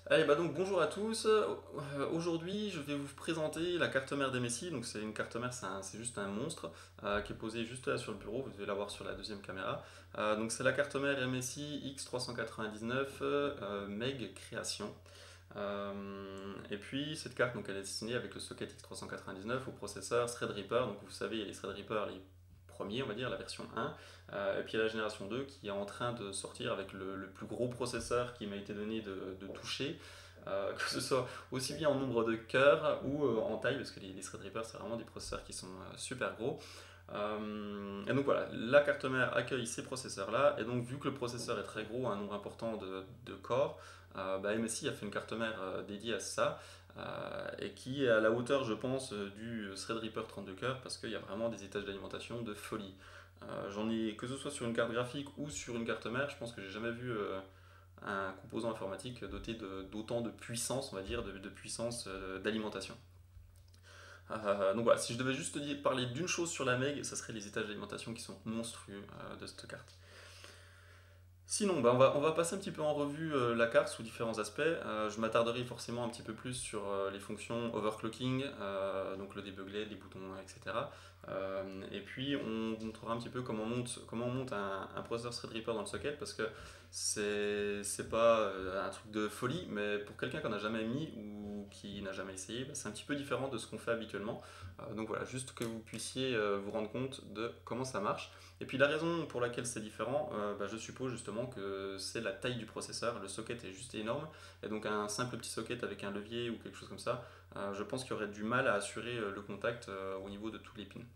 Allez, bah donc bonjour à tous. Aujourd'hui, je vais vous présenter la carte mère d'MSI. Donc c'est une carte mère, c'est juste un monstre qui est posé juste là sur le bureau. Vous devez la voir sur la deuxième caméra. Donc c'est la carte mère MSI X399 Meg Création. Et puis cette carte, donc elle est destinée avec le socket X399 au processeur Threadripper. Donc vous savez, il y a les Threadripper, les premiers, on va dire, la version 1. Et puis il y a la génération 2 qui est en train de sortir avec le plus gros processeur qui m'a été donné de toucher. Que ce soit aussi bien en nombre de cœurs ou en taille, parce que les Threadripper c'est vraiment des processeurs qui sont super gros. Et donc voilà, la carte mère accueille ces processeurs-là, et donc vu que le processeur est très gros, un nombre important de corps, bah, MSI a fait une carte mère dédiée à ça, et qui est à la hauteur, je pense, du Threadripper 32 coeurs, parce qu'il y a vraiment des étages d'alimentation de folie. J'en ai, que ce soit sur une carte graphique ou sur une carte mère, je pense que j'ai jamais vu un composant informatique doté d'autant de puissance, on va dire, de puissance d'alimentation. Donc voilà, si je devais juste parler d'une chose sur la Meg, ça serait les étages d'alimentation qui sont monstrueux de cette carte. Sinon, bah, on va passer un petit peu en revue la carte sous différents aspects. Je m'attarderai forcément un petit peu plus sur les fonctions overclocking, donc le debugler, les boutons, etc. Et puis on montrera un petit peu comment on monte un processeur Threadripper dans le socket, parce que c'est pas un truc de folie, mais pour quelqu'un qui n'en a jamais mis ou qui n'a jamais essayé, bah, c'est un petit peu différent de ce qu'on fait habituellement. Donc voilà, juste que vous puissiez vous rendre compte de comment ça marche. Et puis la raison pour laquelle c'est différent, bah, je suppose justement que c'est la taille du processeur. Le socket est juste énorme, et donc un simple petit socket avec un levier ou quelque chose comme ça, je pense qu'il y aurait du mal à assurer le contact au niveau de tous les pins.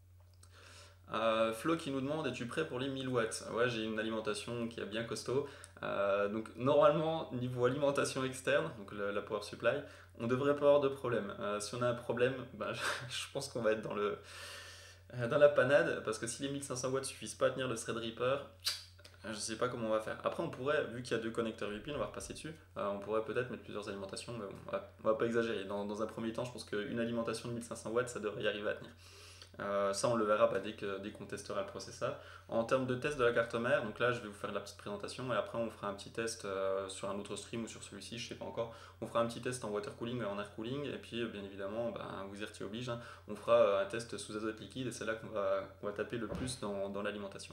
Flo qui nous demande: es-tu prêt pour les 1000 watts? Ouais, j'ai une alimentation qui est bien costaud. Donc normalement, niveau alimentation externe, donc la power supply, on devrait pas avoir de problème. Si on a un problème, bah, je pense qu'on va être dans la panade, parce que si les 1500 watts suffisent pas à tenir le Threadripper, je sais pas comment on va faire. Après, on pourrait, vu qu'il y a deux connecteurs VPN, on va repasser dessus, on pourrait peut-être mettre plusieurs alimentations, mais bon, on va pas exagérer. Dans un premier temps, je pense qu'une alimentation de 1500 watts, ça devrait y arriver à tenir. Ça, on le verra bah, dès qu'on testera le processeur. En termes de test de la carte mère, donc là, je vais vous faire la petite présentation, et après, on fera un petit test sur un autre stream ou sur celui-ci, je sais pas encore. On fera un petit test en water cooling et en air cooling, et puis, bien évidemment, bah, vous y oblige, hein, on fera un test sous azote liquide, et c'est là qu'on va taper le plus dans l'alimentation.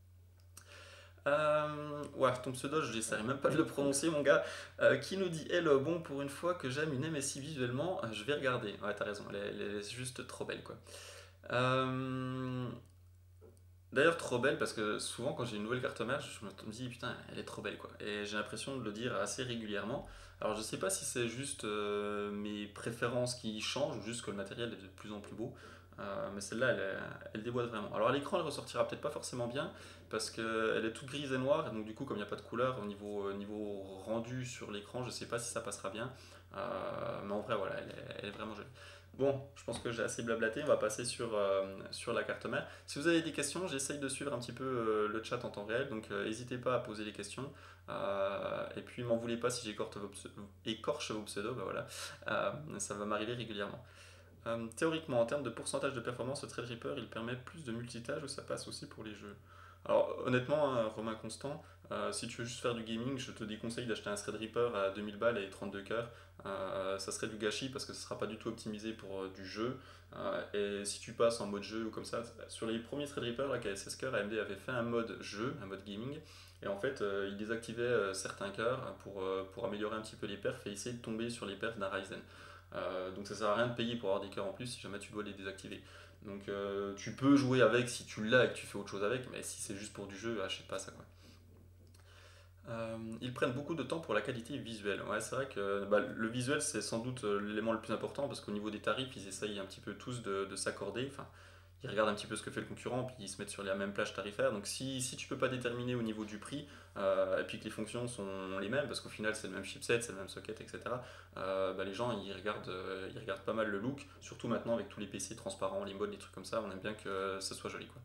Ouais, ton pseudo, je n'essaierai même pas de le prononcer, mon gars. Qui nous dit: Hello, bon, pour une fois que j'aime une MSI visuellement, je vais regarder. Ouais, t'as raison, elle est juste trop belle, quoi. Euh, D'ailleurs, trop belle, parce que souvent, quand j'ai une nouvelle carte mère, je me dis: putain, elle est trop belle, quoi. Et j'ai l'impression de le dire assez régulièrement. Alors, je sais pas si c'est juste mes préférences qui changent, ou juste que le matériel est de plus en plus beau. Mais celle-là, elle déboîte vraiment. Alors, à l'écran, elle ressortira peut-être pas forcément bien, parce qu'elle est toute grise et noire, et donc du coup, comme il n'y a pas de couleur au niveau rendu sur l'écran, je sais pas si ça passera bien. Mais en vrai, voilà, elle est vraiment jolie. Bon, je pense que j'ai assez blablaté, on va passer sur la carte mère. Si vous avez des questions, j'essaye de suivre un petit peu le chat en temps réel, donc n'hésitez pas à poser les questions. Et puis m'en voulez pas si écorche vos pseudos, bah voilà. Ça va m'arriver régulièrement. Théoriquement, en termes de pourcentage de performance, le Threadripper il permet plus de multitâches, ou ça passe aussi pour les jeux? Alors honnêtement, hein, Romain Constant, si tu veux juste faire du gaming, je te déconseille d'acheter un Threadripper à 2000 balles et 32 cœurs. Ça serait du gâchis, parce que ce ne sera pas du tout optimisé pour du jeu. Et si tu passes en mode jeu ou comme ça, sur les premiers Threadripper là, qui avaient 16 cœurs, AMD avait fait un mode jeu, un mode gaming. Et en fait, il désactivait certains cœurs pour améliorer un petit peu les perfs et essayer de tomber sur les perfs d'un Ryzen. Donc ça sert à rien de payer pour avoir des cœurs en plus si jamais tu dois les désactiver. Donc tu peux jouer avec si tu l'as et que tu fais autre chose avec, mais si c'est juste pour du jeu, je sais pas ça, quoi. Ils prennent beaucoup de temps pour la qualité visuelle. Ouais, c'est vrai que bah, le visuel c'est sans doute l'élément le plus important, parce qu'au niveau des tarifs, ils essayent un petit peu tous de s'accorder. Enfin, ils regardent un petit peu ce que fait le concurrent, puis ils se mettent sur la même plage tarifaire. Donc si tu peux pas déterminer au niveau du prix, et puis que les fonctions sont les mêmes, parce qu'au final c'est le même chipset, c'est le même socket, etc., bah, les gens ils regardent pas mal le look, surtout maintenant avec tous les PC transparents, les modes, les trucs comme ça, on aime bien que ça soit joli, quoi.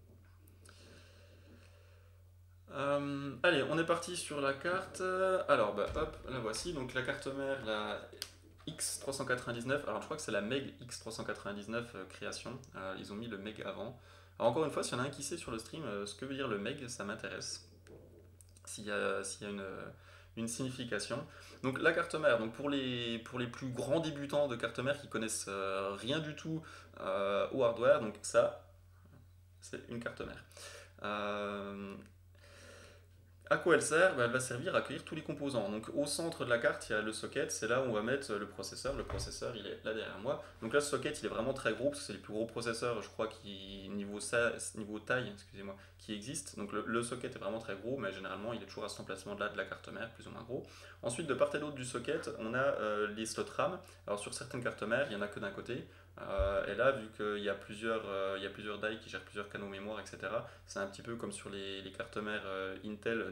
Allez, on est parti sur la carte. Alors, bah, hop, la voici. Donc, la carte mère, la X399. Alors, je crois que c'est la Meg X399 création. Ils ont mis le Meg avant. Alors, encore une fois, s'il y en a un qui sait sur le stream ce que veut dire le Meg, ça m'intéresse. S'il y a une une signification. Donc la carte mère, donc pour les plus grands débutants de carte mère qui connaissent rien du tout au hardware, donc ça c'est une carte mère. Euh, à quoi elle sert? Ben, elle va servir à accueillir tous les composants. Donc au centre de la carte, il y a le socket, c'est là où on va mettre le processeur. Le processeur, il est là derrière moi. Donc là, ce socket, il est vraiment très gros parce que c'est les plus gros processeurs, je crois, niveau taille, excusez-moi, qui existent. Donc le socket est vraiment très gros, mais généralement, il est toujours à cet emplacement-là de la carte mère, plus ou moins gros. Ensuite, de part et d'autre du socket, on a les slots RAM. Alors sur certaines cartes mères, il n'y en a que d'un côté. Et là, vu qu'il y a il y a plusieurs die qui gèrent plusieurs canaux mémoire, etc., c'est un petit peu comme sur les cartes mères Intel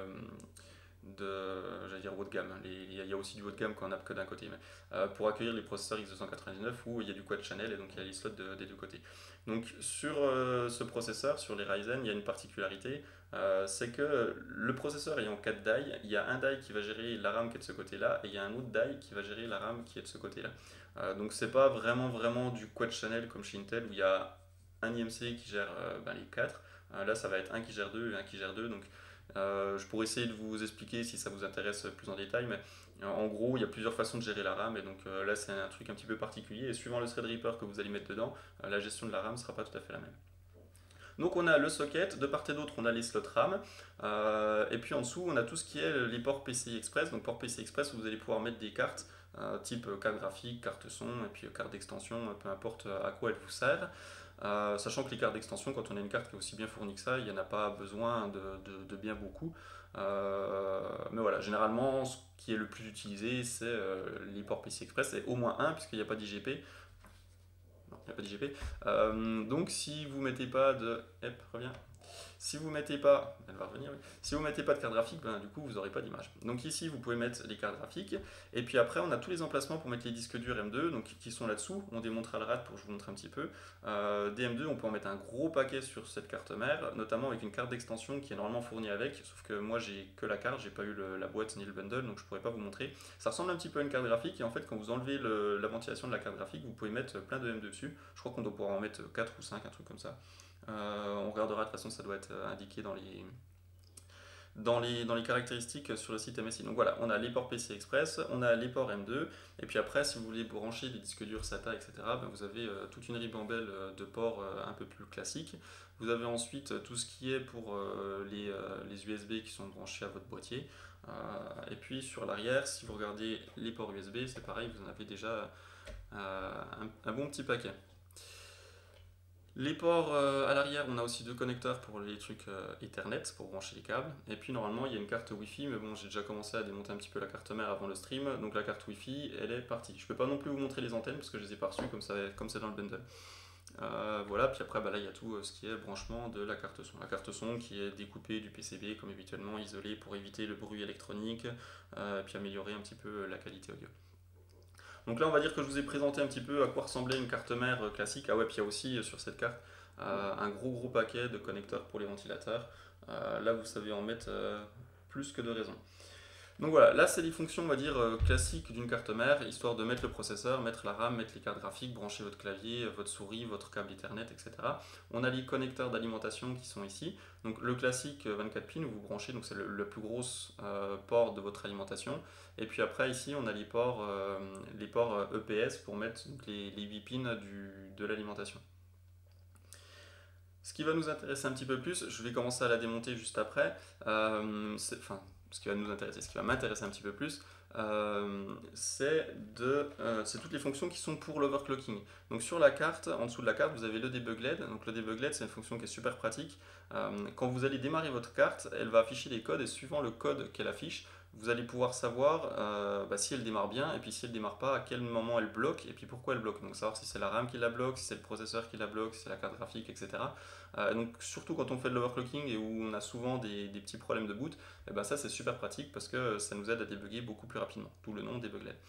j'allais dire haut de gamme. Il y a aussi du haut de gamme qu'on n'a que d'un côté. Mais, pour accueillir les processeurs x299 où il y a du quad channel et donc il y a les slots des deux côtés. Donc sur ce processeur, sur les Ryzen, il y a une particularité, c'est que le processeur ayant 4 die, il y a un die qui va gérer la RAM qui est de ce côté-là et il y a un autre die qui va gérer la RAM qui est de ce côté-là. Donc c'est pas vraiment du quad channel comme chez Intel où il y a un IMC qui gère les 4. Là ça va être un qui gère 2 et un qui gère 2. Donc je pourrais essayer de vous expliquer si ça vous intéresse plus en détail, mais en gros il y a plusieurs façons de gérer la RAM et donc là c'est un truc un petit peu particulier et suivant le Threadripper que vous allez mettre dedans, la gestion de la RAM sera pas tout à fait la même. Donc on a le socket, de part et d'autre on a les slots RAM, et puis en dessous on a tout ce qui est les ports PCI Express. Donc port PCI Express, vous allez pouvoir mettre des cartes type carte graphique, carte son, et puis carte d'extension, peu importe à quoi elle vous sert. Sachant que les cartes d'extension, quand on a une carte qui est aussi bien fournie que ça, il n'y en a pas besoin de bien beaucoup. Mais voilà, généralement, ce qui est le plus utilisé, c'est les ports PCI Express, et au moins un, puisqu'il n'y a pas d'IGP. Non, il n'y a pas d'IGP. Donc si vous mettez pas de... Hop, reviens. Si vous mettez pas, elle va revenir, oui. Si vous mettez pas de carte graphique, ben, du coup vous n'aurez pas d'image. Donc ici vous pouvez mettre les cartes graphiques et puis après on a tous les emplacements pour mettre les disques durs M2 donc qui sont là-dessous. On démontrera le RAD pour que je vous montre un petit peu. Des M2 on peut en mettre un gros paquet sur cette carte mère, notamment avec une carte d'extension qui est normalement fournie avec, sauf que moi j'ai que la carte, j'ai pas eu la boîte ni le bundle donc je pourrais pas vous montrer. Ça ressemble un petit peu à une carte graphique et en fait quand vous enlevez la ventilation de la carte graphique vous pouvez mettre plein de M2 dessus. Je crois qu'on doit pouvoir en mettre 4 ou 5, un truc comme ça. On regardera de toute façon, ça doit être indiqué dans les caractéristiques sur le site MSI. Donc voilà, on a les ports PCI Express, on a les ports M2, et puis après, si vous voulez brancher des disques durs SATA, etc., ben vous avez toute une ribambelle de ports un peu plus classiques. Vous avez ensuite tout ce qui est pour les USB qui sont branchés à votre boîtier. Et puis sur l'arrière, si vous regardez les ports USB, c'est pareil, vous en avez déjà un bon petit paquet. Les ports à l'arrière, on a aussi deux connecteurs pour les trucs Ethernet pour brancher les câbles. Et puis normalement, il y a une carte Wi-Fi, mais bon, j'ai déjà commencé à démonter un petit peu la carte mère avant le stream, donc la carte Wi-Fi, elle est partie. Je peux pas non plus vous montrer les antennes parce que je les ai pas reçues comme c'est dans le bundle. Voilà, puis après, bah là, il y a tout ce qui est branchement de la carte son. La carte son qui est découpée du PCB comme habituellement, isolée pour éviter le bruit électronique, et puis améliorer un petit peu la qualité audio. Donc là, on va dire que je vous ai présenté un petit peu à quoi ressemblait une carte mère classique. Ah ouais, puis il y a aussi sur cette carte un gros paquet de connecteurs pour les ventilateurs. Là, vous savez en mettre plus que de raison. Donc voilà, là c'est les fonctions on va dire classiques d'une carte mère, histoire de mettre le processeur, mettre la RAM, mettre les cartes graphiques, brancher votre clavier, votre souris, votre câble Ethernet, etc. On a les connecteurs d'alimentation qui sont ici. Donc le classique 24 pins où vous branchez, donc c'est le plus gros port de votre alimentation. Et puis après ici on a les ports EPS pour mettre donc, les 8 pins de l'alimentation. Ce qui va nous intéresser un petit peu plus, je vais commencer à la démonter juste après. Enfin, ce qui va nous intéresser, ce qui va m'intéresser un petit peu plus, c'est toutes les fonctions qui sont pour l'overclocking. Donc sur la carte, en dessous de la carte, vous avez le debug LED. Donc le debug LED, c'est une fonction qui est super pratique. Quand vous allez démarrer votre carte, elle va afficher les codes et suivant le code qu'elle affiche, vous allez pouvoir savoir si elle démarre bien et puis si elle démarre pas, à quel moment elle bloque et puis pourquoi elle bloque. Donc savoir si c'est la RAM qui la bloque, si c'est le processeur qui la bloque, si c'est la carte graphique, etc. Donc surtout quand on fait de l'overclocking et où on a souvent des petits problèmes de boot, et ben ça c'est super pratique parce que ça nous aide à débugger beaucoup plus rapidement, d'où le nom debug LED.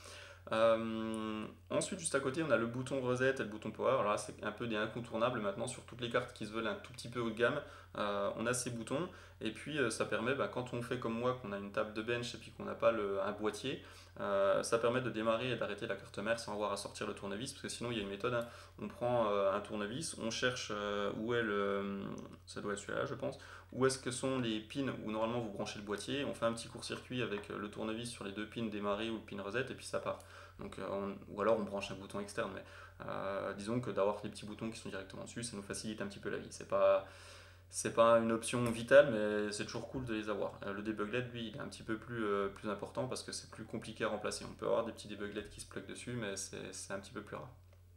Ensuite, juste à côté, on a le bouton reset et le bouton power. Alors là, c'est un peu des incontournables maintenant sur toutes les cartes qui se veulent un tout petit peu haut de gamme. On a ces boutons et puis ça permet, quand on fait comme moi, qu'on a une table de bench et puis qu'on n'a pas un boîtier, ça permet de démarrer et d'arrêter la carte mère sans avoir à sortir le tournevis parce que sinon il y a une méthode, on prend un tournevis, on cherche où est ça doit être celui-là je pense, où est-ce que sont les pins où normalement vous branchez le boîtier, on fait un petit court-circuit avec le tournevis sur les deux pins démarrés ou le pin reset et puis ça part. Donc, ou alors on branche un bouton externe, mais disons que d'avoir les petits boutons qui sont directement dessus, ça nous facilite un petit peu la vie. C'est pas une option vitale, mais c'est toujours cool de les avoir. Le debug-LED, lui, il est un petit peu plus important parce que c'est plus compliqué à remplacer. On peut avoir des petits debug-LED qui se pluguent dessus, mais c'est un petit peu plus rare.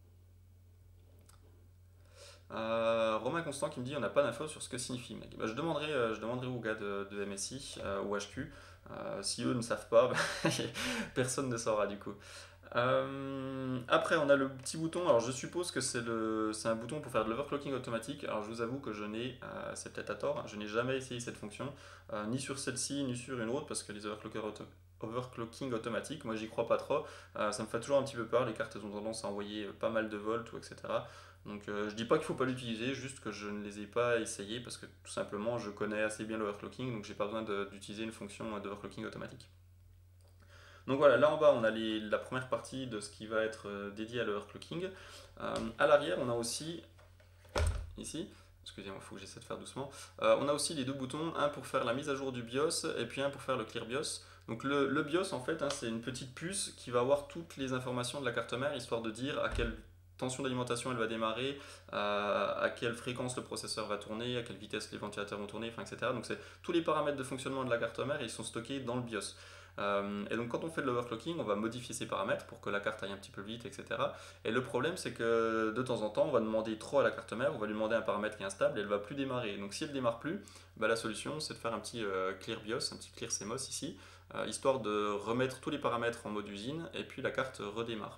Romain Constant qui me dit on n'a pas d'infos sur ce que signifie Meg. Bah, je demanderai aux gars de MSI ou HQ. Si eux ne savent pas, bah, personne ne saura du coup. Après, on a le petit bouton. Alors, je suppose que c'est un bouton pour faire de l'overclocking automatique. Alors, je vous avoue que c'est peut-être à tort, hein, je n'ai jamais essayé cette fonction, ni sur celle-ci, ni sur une autre, parce que les overclocking automatiques, moi, j'y crois pas trop. Ça me fait toujours un petit peu peur. Les cartes, elles ont tendance à envoyer pas mal de volts, ou etc. Donc, je dis pas qu'il faut pas l'utiliser, juste que je ne les ai pas essayés parce que tout simplement, je connais assez bien l'overclocking, donc j'ai pas besoin d'utiliser une fonction d'overclocking automatique. Donc voilà, là en bas, on a la première partie de ce qui va être dédié à l'overclocking. À l'arrière, on a aussi, ici, excusez-moi, il faut que j'essaie de faire doucement, on a aussi les deux boutons, un pour faire la mise à jour du BIOS et puis un pour faire le clear BIOS. Donc le BIOS, en fait, hein, c'est une petite puce qui va avoir toutes les informations de la carte mère, histoire de dire à quelle tension d'alimentation elle va démarrer, à quelle fréquence le processeur va tourner, à quelle vitesse les ventilateurs vont tourner, enfin, etc. Donc c'est tous les paramètres de fonctionnement de la carte mère, ils sont stockés dans le BIOS. Et donc quand on fait de l'overclocking, on va modifier ces paramètres pour que la carte aille un petit peu vite, etc. Et le problème, c'est que de temps en temps, on va demander trop à la carte mère, on va lui demander un paramètre qui est instable et elle va plus démarrer. Donc si elle démarre plus, bah, la solution c'est de faire un petit clear BIOS, un petit clear CMOS ici, histoire de remettre tous les paramètres en mode usine et puis la carte redémarre.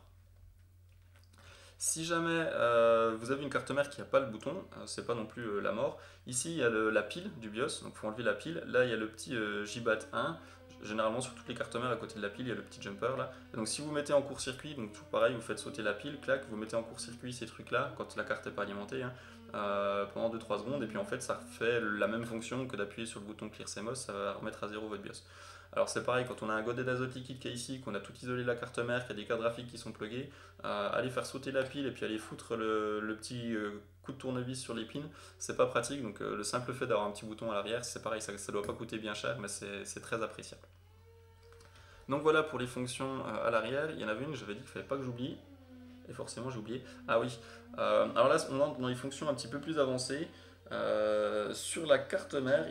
Si jamais vous avez une carte mère qui n'a pas le bouton, c'est pas non plus la mort. Ici, il y a la pile du BIOS, donc il faut enlever la pile. Là, il y a le petit JBAT 1. Généralement, sur toutes les cartes mères, à côté de la pile, il y a le petit jumper là. Et donc, si vous mettez en court-circuit, donc tout pareil, vous faites sauter la pile, clac, vous mettez en court-circuit ces trucs-là, quand la carte n'est pas alimentée, hein, pendant 2-3 secondes, et puis en fait, ça fait la même fonction que d'appuyer sur le bouton Clear CMOS, ça va remettre à zéro votre BIOS. Alors c'est pareil, quand on a un godet d'azote liquide qui est ici, qu'on a tout isolé la carte mère, qu'il y a des cartes graphiques qui sont pluguées, aller faire sauter la pile et puis aller foutre le petit coup de tournevis sur les pins, c'est pas pratique. Donc le simple fait d'avoir un petit bouton à l'arrière, c'est pareil, ça doit pas coûter bien cher, mais c'est très appréciable. Donc voilà pour les fonctions à l'arrière. Il y en avait une, j'avais dit qu'il fallait pas que j'oublie, et forcément j'ai oublié. Ah oui, alors là on entre dans les fonctions un petit peu plus avancées. Sur la carte mère,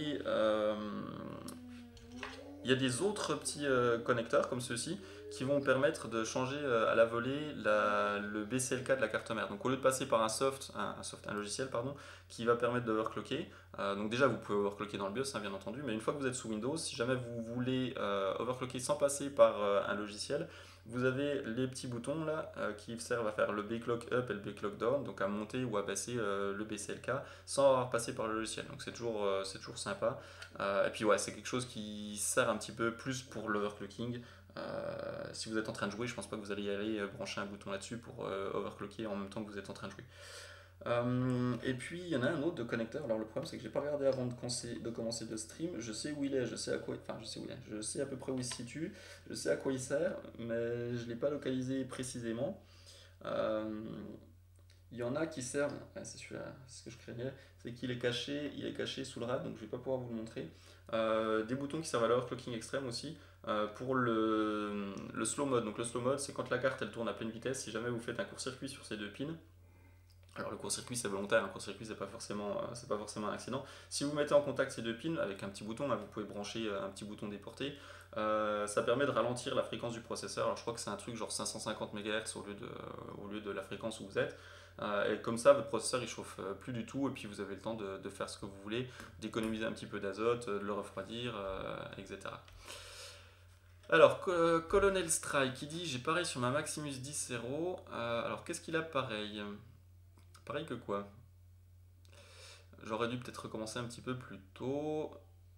il y a des autres petits connecteurs comme ceux-ci qui vont permettre de changer à la volée le BCLK de la carte mère. Donc au lieu de passer par un logiciel pardon, qui va permettre d'overclocker, donc déjà vous pouvez overclocker dans le BIOS hein, bien entendu, mais une fois que vous êtes sous Windows, si jamais vous voulez overclocker sans passer par un logiciel, vous avez les petits boutons là qui servent à faire le bclock up et le bclock down, donc à monter ou à baisser le BCLK sans avoir passé par le logiciel. Donc c'est toujours sympa. Et puis ouais, c'est quelque chose qui sert un petit peu plus pour l'overclocking. Si vous êtes en train de jouer, je pense pas que vous allez y aller brancher un bouton là-dessus pour overclocker en même temps que vous êtes en train de jouer. Et puis il y en a un autre de connecteur. Alors le problème c'est que j'ai pas regardé avant de commencer le stream. Je sais où il est, je sais à quoi, enfin je sais où il est, je sais à peu près où il se situe, je sais à quoi il sert, mais je l'ai pas localisé précisément. Euh, il y en a qui servent, ouais, c'est celui-là, c'est ce que je craignais, c'est qu'il est caché, il est caché sous le rad, donc je vais pas pouvoir vous le montrer. Des boutons qui servent à l'overclocking extrême aussi, pour le slow mode. Donc le slow mode, c'est quand la carte elle tourne à pleine vitesse, si jamais vous faites un court-circuit sur ces deux pins. Alors le court-circuit c'est volontaire, un court-circuit c'est pas forcément un accident. Si vous mettez en contact ces deux pins avec un petit bouton, là, vous pouvez brancher un petit bouton déporté, ça permet de ralentir la fréquence du processeur. Alors je crois que c'est un truc genre 550 MHz au lieu de la fréquence où vous êtes. Et comme ça, votre processeur il chauffe plus du tout et puis vous avez le temps de faire ce que vous voulez, d'économiser un petit peu d'azote, de le refroidir, etc. Alors, Colonel Strike qui dit j'ai pareil sur ma Maximus 10 Hero. Alors qu'est-ce qu'il a pareil? Pareil que quoi? J'aurais dû peut-être recommencer un petit peu plus tôt.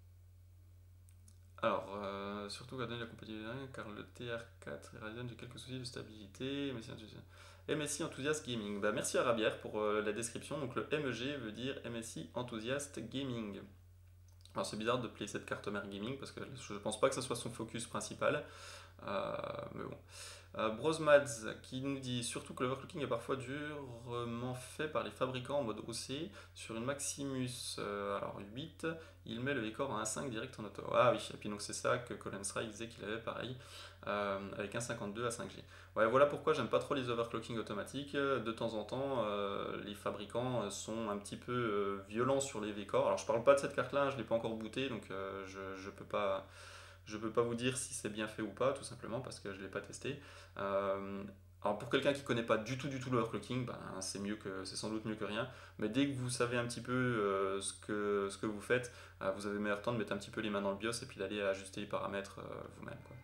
Alors, surtout garder la compatibilité, car le TR4 et Ryzen, j'ai quelques soucis de stabilité. MSI Enthusiast Gaming. Bah, merci à Rabière pour la description. Donc le MEG veut dire MSI Enthusiast Gaming. Alors c'est bizarre de placer cette carte mère gaming parce que je pense pas que ce soit son focus principal. Mais bon. Brosmads qui nous dit surtout que l'overclocking est parfois durement fait par les fabricants en mode OC sur une Maximus alors 8, il met le Vcore en 1.5 direct en auto. Ah oui, et puis donc c'est ça que Colin Strike disait qu'il avait pareil avec un 52 à 5G. Ouais, voilà pourquoi j'aime pas trop les overclocking automatiques. De temps en temps, les fabricants sont un petit peu violents sur les Vcore. Alors je parle pas de cette carte là, je l'ai pas encore bootée donc je peux pas. Je peux pas vous dire si c'est bien fait ou pas, tout simplement parce que je l'ai pas testé. Alors pour quelqu'un qui connaît pas du tout l'overclocking, ben, c'est sans doute mieux que rien. Mais dès que vous savez un petit peu ce que vous faites, vous avez meilleur temps de mettre un petit peu les mains dans le BIOS et puis d'aller ajuster les paramètres vous-même, quoi.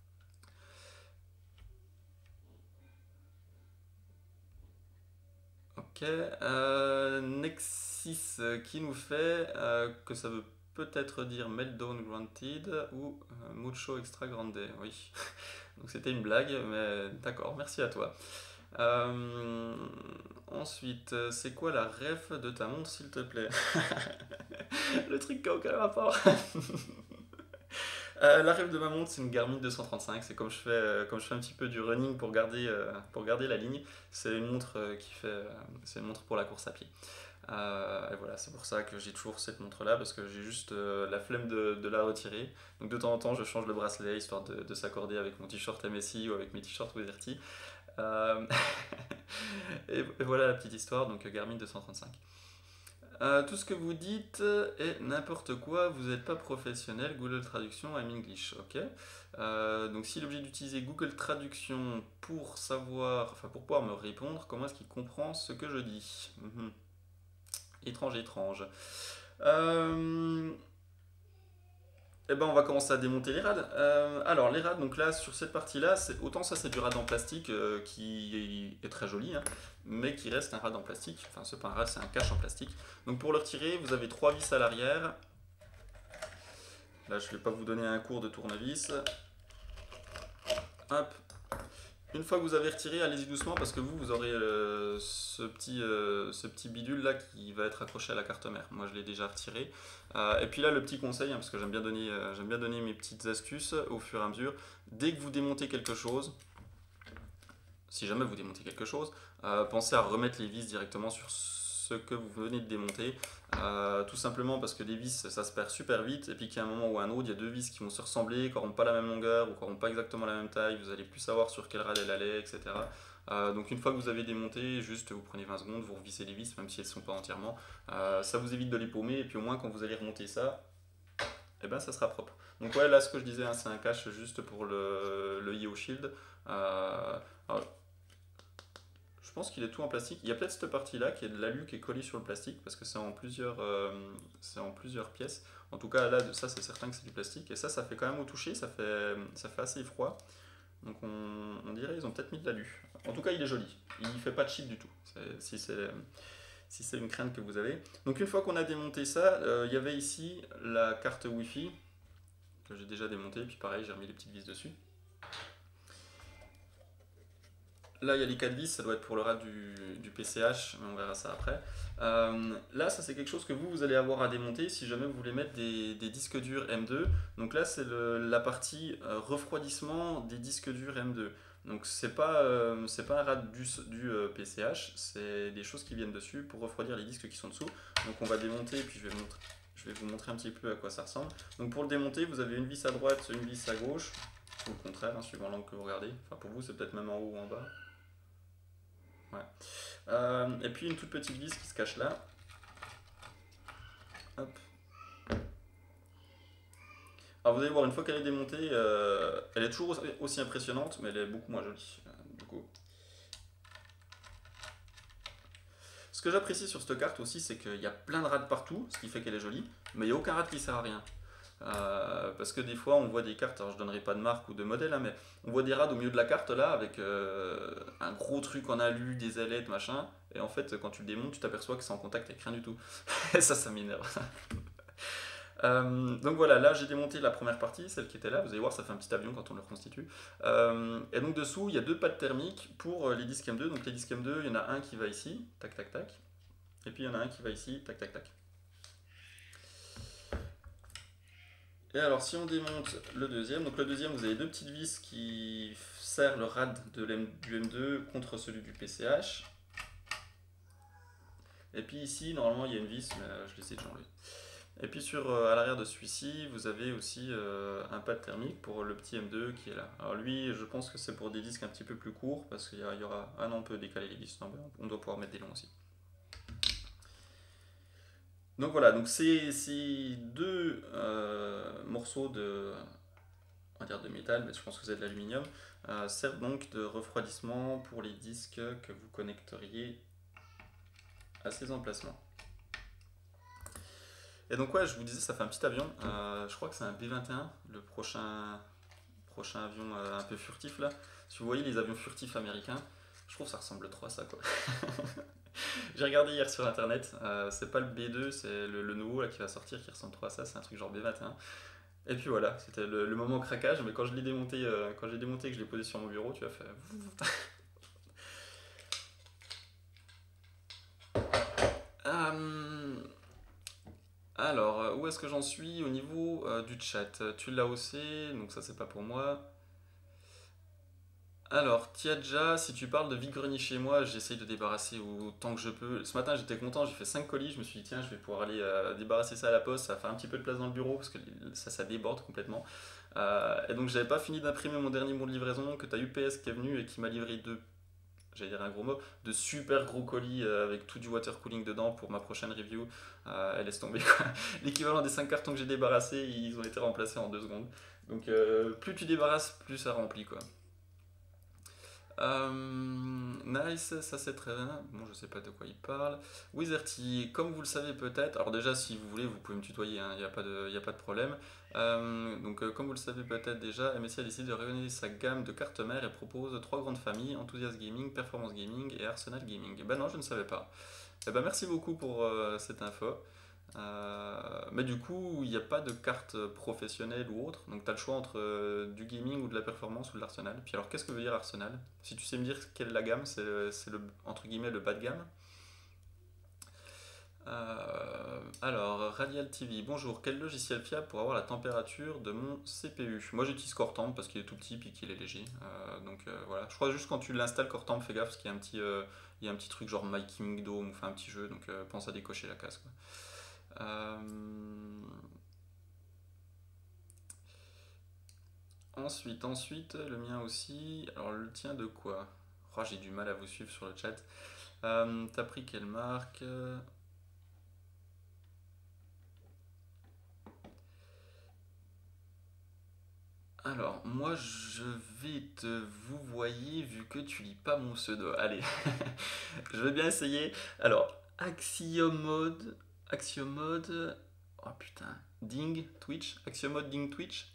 Ok, Nexus qui nous fait que ça veut peut-être dire Meltdown Granted ou Mucho Extra Grande. Oui, donc c'était une blague, mais d'accord, merci à toi. Euh, Ensuite, c'est quoi la ref de ta montre, s'il te plaît? Le truc qui a aucun rapport. La ref de ma montre, c'est une Garmin 235. C'est comme je fais un petit peu du running pour garder la ligne. C'est une montre c'est une montre pour la course à pied. Et voilà, c'est pour ça que j'ai toujours cette montre-là, parce que j'ai juste la flemme de la retirer. Donc de temps en temps, je change le bracelet, histoire de s'accorder avec mon t-shirt MSI ou avec mes t-shirts Wizerty. Euh, et voilà la petite histoire, donc Garmin 235. Tout ce que vous dites est n'importe quoi, vous n'êtes pas professionnel, Google Traduction I'm English, ok. Donc s'il est obligé d'utiliser Google Traduction pour savoir, enfin pour pouvoir me répondre, comment est-ce qu'il comprend ce que je dis? Étrange, étrange. Euh, Eh ben, on va commencer à démonter les rades. Alors, les rades, donc là, sur cette partie-là, autant ça, c'est du rad en plastique qui est très joli, hein, mais qui reste un rad en plastique. Enfin, c'est pas un rad, c'est un cache en plastique. Donc, pour le retirer, vous avez trois vis à l'arrière. Là, je vais pas vous donner un cours de tournevis. Hop. Une fois que vous avez retiré, allez-y doucement parce que vous aurez ce petit bidule là qui va être accroché à la carte mère. Moi je l'ai déjà retiré. Et puis là le petit conseil, hein, parce que j'aime bien donner mes petites astuces au fur et à mesure. Dès que vous démontez quelque chose, si jamais vous démontez quelque chose, pensez à remettre les vis directement sur ce que vous venez de démonter. Tout simplement parce que des vis ça se perd super vite et puis qu'il y a un moment ou un autre, il y a deux vis qui vont se ressembler, qui n'auront pas la même longueur ou qui n'auront pas exactement la même taille, vous allez plus savoir sur quelle rade elle allait, etc. Donc une fois que vous avez démonté, juste vous prenez 20 secondes, vous revissez les vis même si elles ne sont pas entièrement. Ça vous évite de les paumer et puis au moins quand vous allez remonter ça, et ben ça sera propre. Donc ouais là ce que je disais, hein, c'est un cache juste pour le IO Shield. Alors, je pense qu'il est tout en plastique. Il y a peut-être cette partie-là qui est de l'alu qui est collée sur le plastique parce que c'est en plusieurs pièces. En tout cas, là, ça, c'est certain que c'est du plastique. Et ça fait quand même au toucher, ça fait assez froid. Donc on dirait qu'ils ont peut-être mis de l'alu. En tout cas, il est joli. Il fait pas de cheat du tout. Si c'est une crainte que vous avez. Donc une fois qu'on a démonté ça, il y avait ici la carte Wi-Fi que j'ai déjà démontée. Puis pareil, j'ai remis les petites vis dessus. Là, il y a les 4 vis, ça doit être pour le RAD du PCH, mais on verra ça après. Là, ça c'est quelque chose que vous allez avoir à démonter si jamais vous voulez mettre des disques durs M2. Donc là, c'est la partie refroidissement des disques durs M2. Donc c'est pas un RAD du PCH, c'est des choses qui viennent dessus pour refroidir les disques qui sont dessous. Donc on va démonter, puis je vais vous montrer un petit peu à quoi ça ressemble. Donc pour le démonter, vous avez une vis à droite, une vis à gauche, ou le contraire, hein, suivant l'angle que vous regardez. Enfin pour vous, c'est peut-être même en haut ou en bas. Ouais. Et puis une toute petite vis qui se cache là. Hop. Alors vous allez voir, une fois qu'elle est démontée, elle est toujours aussi impressionnante, mais elle est beaucoup moins jolie. Du coup. Ce que j'apprécie sur cette carte aussi, c'est qu'il y a plein de rades partout, ce qui fait qu'elle est jolie, mais il n'y a aucun rad qui sert à rien. Parce que des fois on voit des cartes, alors je donnerai pas de marque ou de modèle, hein, mais on voit des rades au milieu de la carte là avec un gros truc en alu, des ailettes, machin, et en fait quand tu le démontes, tu t'aperçois que c'est en contact avec rien du tout. Et ça m'énerve. Donc voilà, là j'ai démonté la première partie, celle qui était là, vous allez voir ça fait un petit avion quand on le reconstitue. Et donc dessous il y a deux pattes thermiques pour les disques M2, donc les disques M2 il y en a un qui va ici, tac tac tac, et puis il y en a un qui va ici, tac tac tac. Et alors si on démonte le deuxième, donc le deuxième vous avez deux petites vis qui serrent le rad du M2 contre celui du PCH. Et puis ici normalement il y a une vis, mais je l'ai déjà enlevée. Et puis à l'arrière de celui-ci, vous avez aussi un pad thermique pour le petit M2 qui est là. Alors lui, je pense que c'est pour des disques un petit peu plus courts, parce qu'il y aura... Ah non, on peut décaler les disques, non, on doit pouvoir mettre des longs aussi. Donc voilà, donc ces deux morceaux on va dire de métal, mais je pense que c'est de l'aluminium, servent donc de refroidissement pour les disques que vous connecteriez à ces emplacements. Et donc ouais, je vous disais, ça fait un petit avion. Je crois que c'est un B-21, le prochain avion un peu furtif là. Si vous voyez les avions furtifs américains, je trouve que ça ressemble trop à ça quoi. J'ai regardé hier sur internet, c'est pas le B2, c'est le nouveau là qui va sortir qui ressemble trop à ça, c'est un truc genre B-21. Et puis voilà, c'était le moment craquage, mais quand je l'ai démonté, quand j'ai démonté et que je l'ai posé sur mon bureau, tu as fait. Euh, Alors, où est-ce que j'en suis au niveau du chat? Tu l'as haussé, donc ça c'est pas pour moi. Alors, Tiadja, si tu parles de vide-grenier chez moi, j'essaye de débarrasser autant que je peux. Ce matin j'étais content, j'ai fait 5 colis, je me suis dit tiens, je vais pouvoir aller débarrasser ça à la poste, ça va faire un petit peu de place dans le bureau parce que ça déborde complètement. Et donc j'avais pas fini d'imprimer mon dernier bon de livraison, que t'as UPS qui est venu et qui m'a livré deux, j'allais dire un gros mot, de super gros colis avec tout du water cooling dedans pour ma prochaine review. Elle laisse tomber quoi. L'équivalent des 5 cartons que j'ai débarrassés, ils ont été remplacés en 2 secondes. Donc plus tu débarrasses, plus ça remplit quoi. Nice, ça c'est très bien. Bon, je sais pas de quoi il parle. Wizerty, comme vous le savez peut-être, alors déjà si vous voulez, vous pouvez me tutoyer, il n'y a y a pas de problème. Comme vous le savez peut-être déjà, MSI a décidé de réunir sa gamme de cartes mères et propose trois grandes familles, Enthusiast Gaming, Performance Gaming et Arsenal Gaming. Ben non, je ne savais pas. Eh ben merci beaucoup pour cette info. Mais du coup, il n'y a pas de carte professionnelle ou autre, donc tu as le choix entre du gaming ou de la performance ou de l'arsenal. Puis alors, qu'est-ce que veut dire arsenal? Si tu sais me dire quelle est la gamme, c'est le, entre guillemets le bas de gamme. Alors, Radial TV, bonjour, quel logiciel fiable pour avoir la température de mon CPU? Moi j'utilise Cortemp parce qu'il est tout petit et qu'il est léger. Voilà, je crois juste quand tu l'installes Cortemp, fais gaffe parce qu'il y a il y a un petit truc genre My Kingdom ou enfin un petit jeu, donc pense à décocher la case quoi. Euh, ensuite, le mien aussi. Alors, le tien de quoi? Oh, j'ai du mal à vous suivre sur le chat. T'as pris quelle marque? Alors, moi, je vais te vous voyez vu que tu lis pas mon pseudo. Allez, je vais bien essayer. Alors, Axiomode. Oh putain. Ding Twitch. Axiomode Ding Twitch.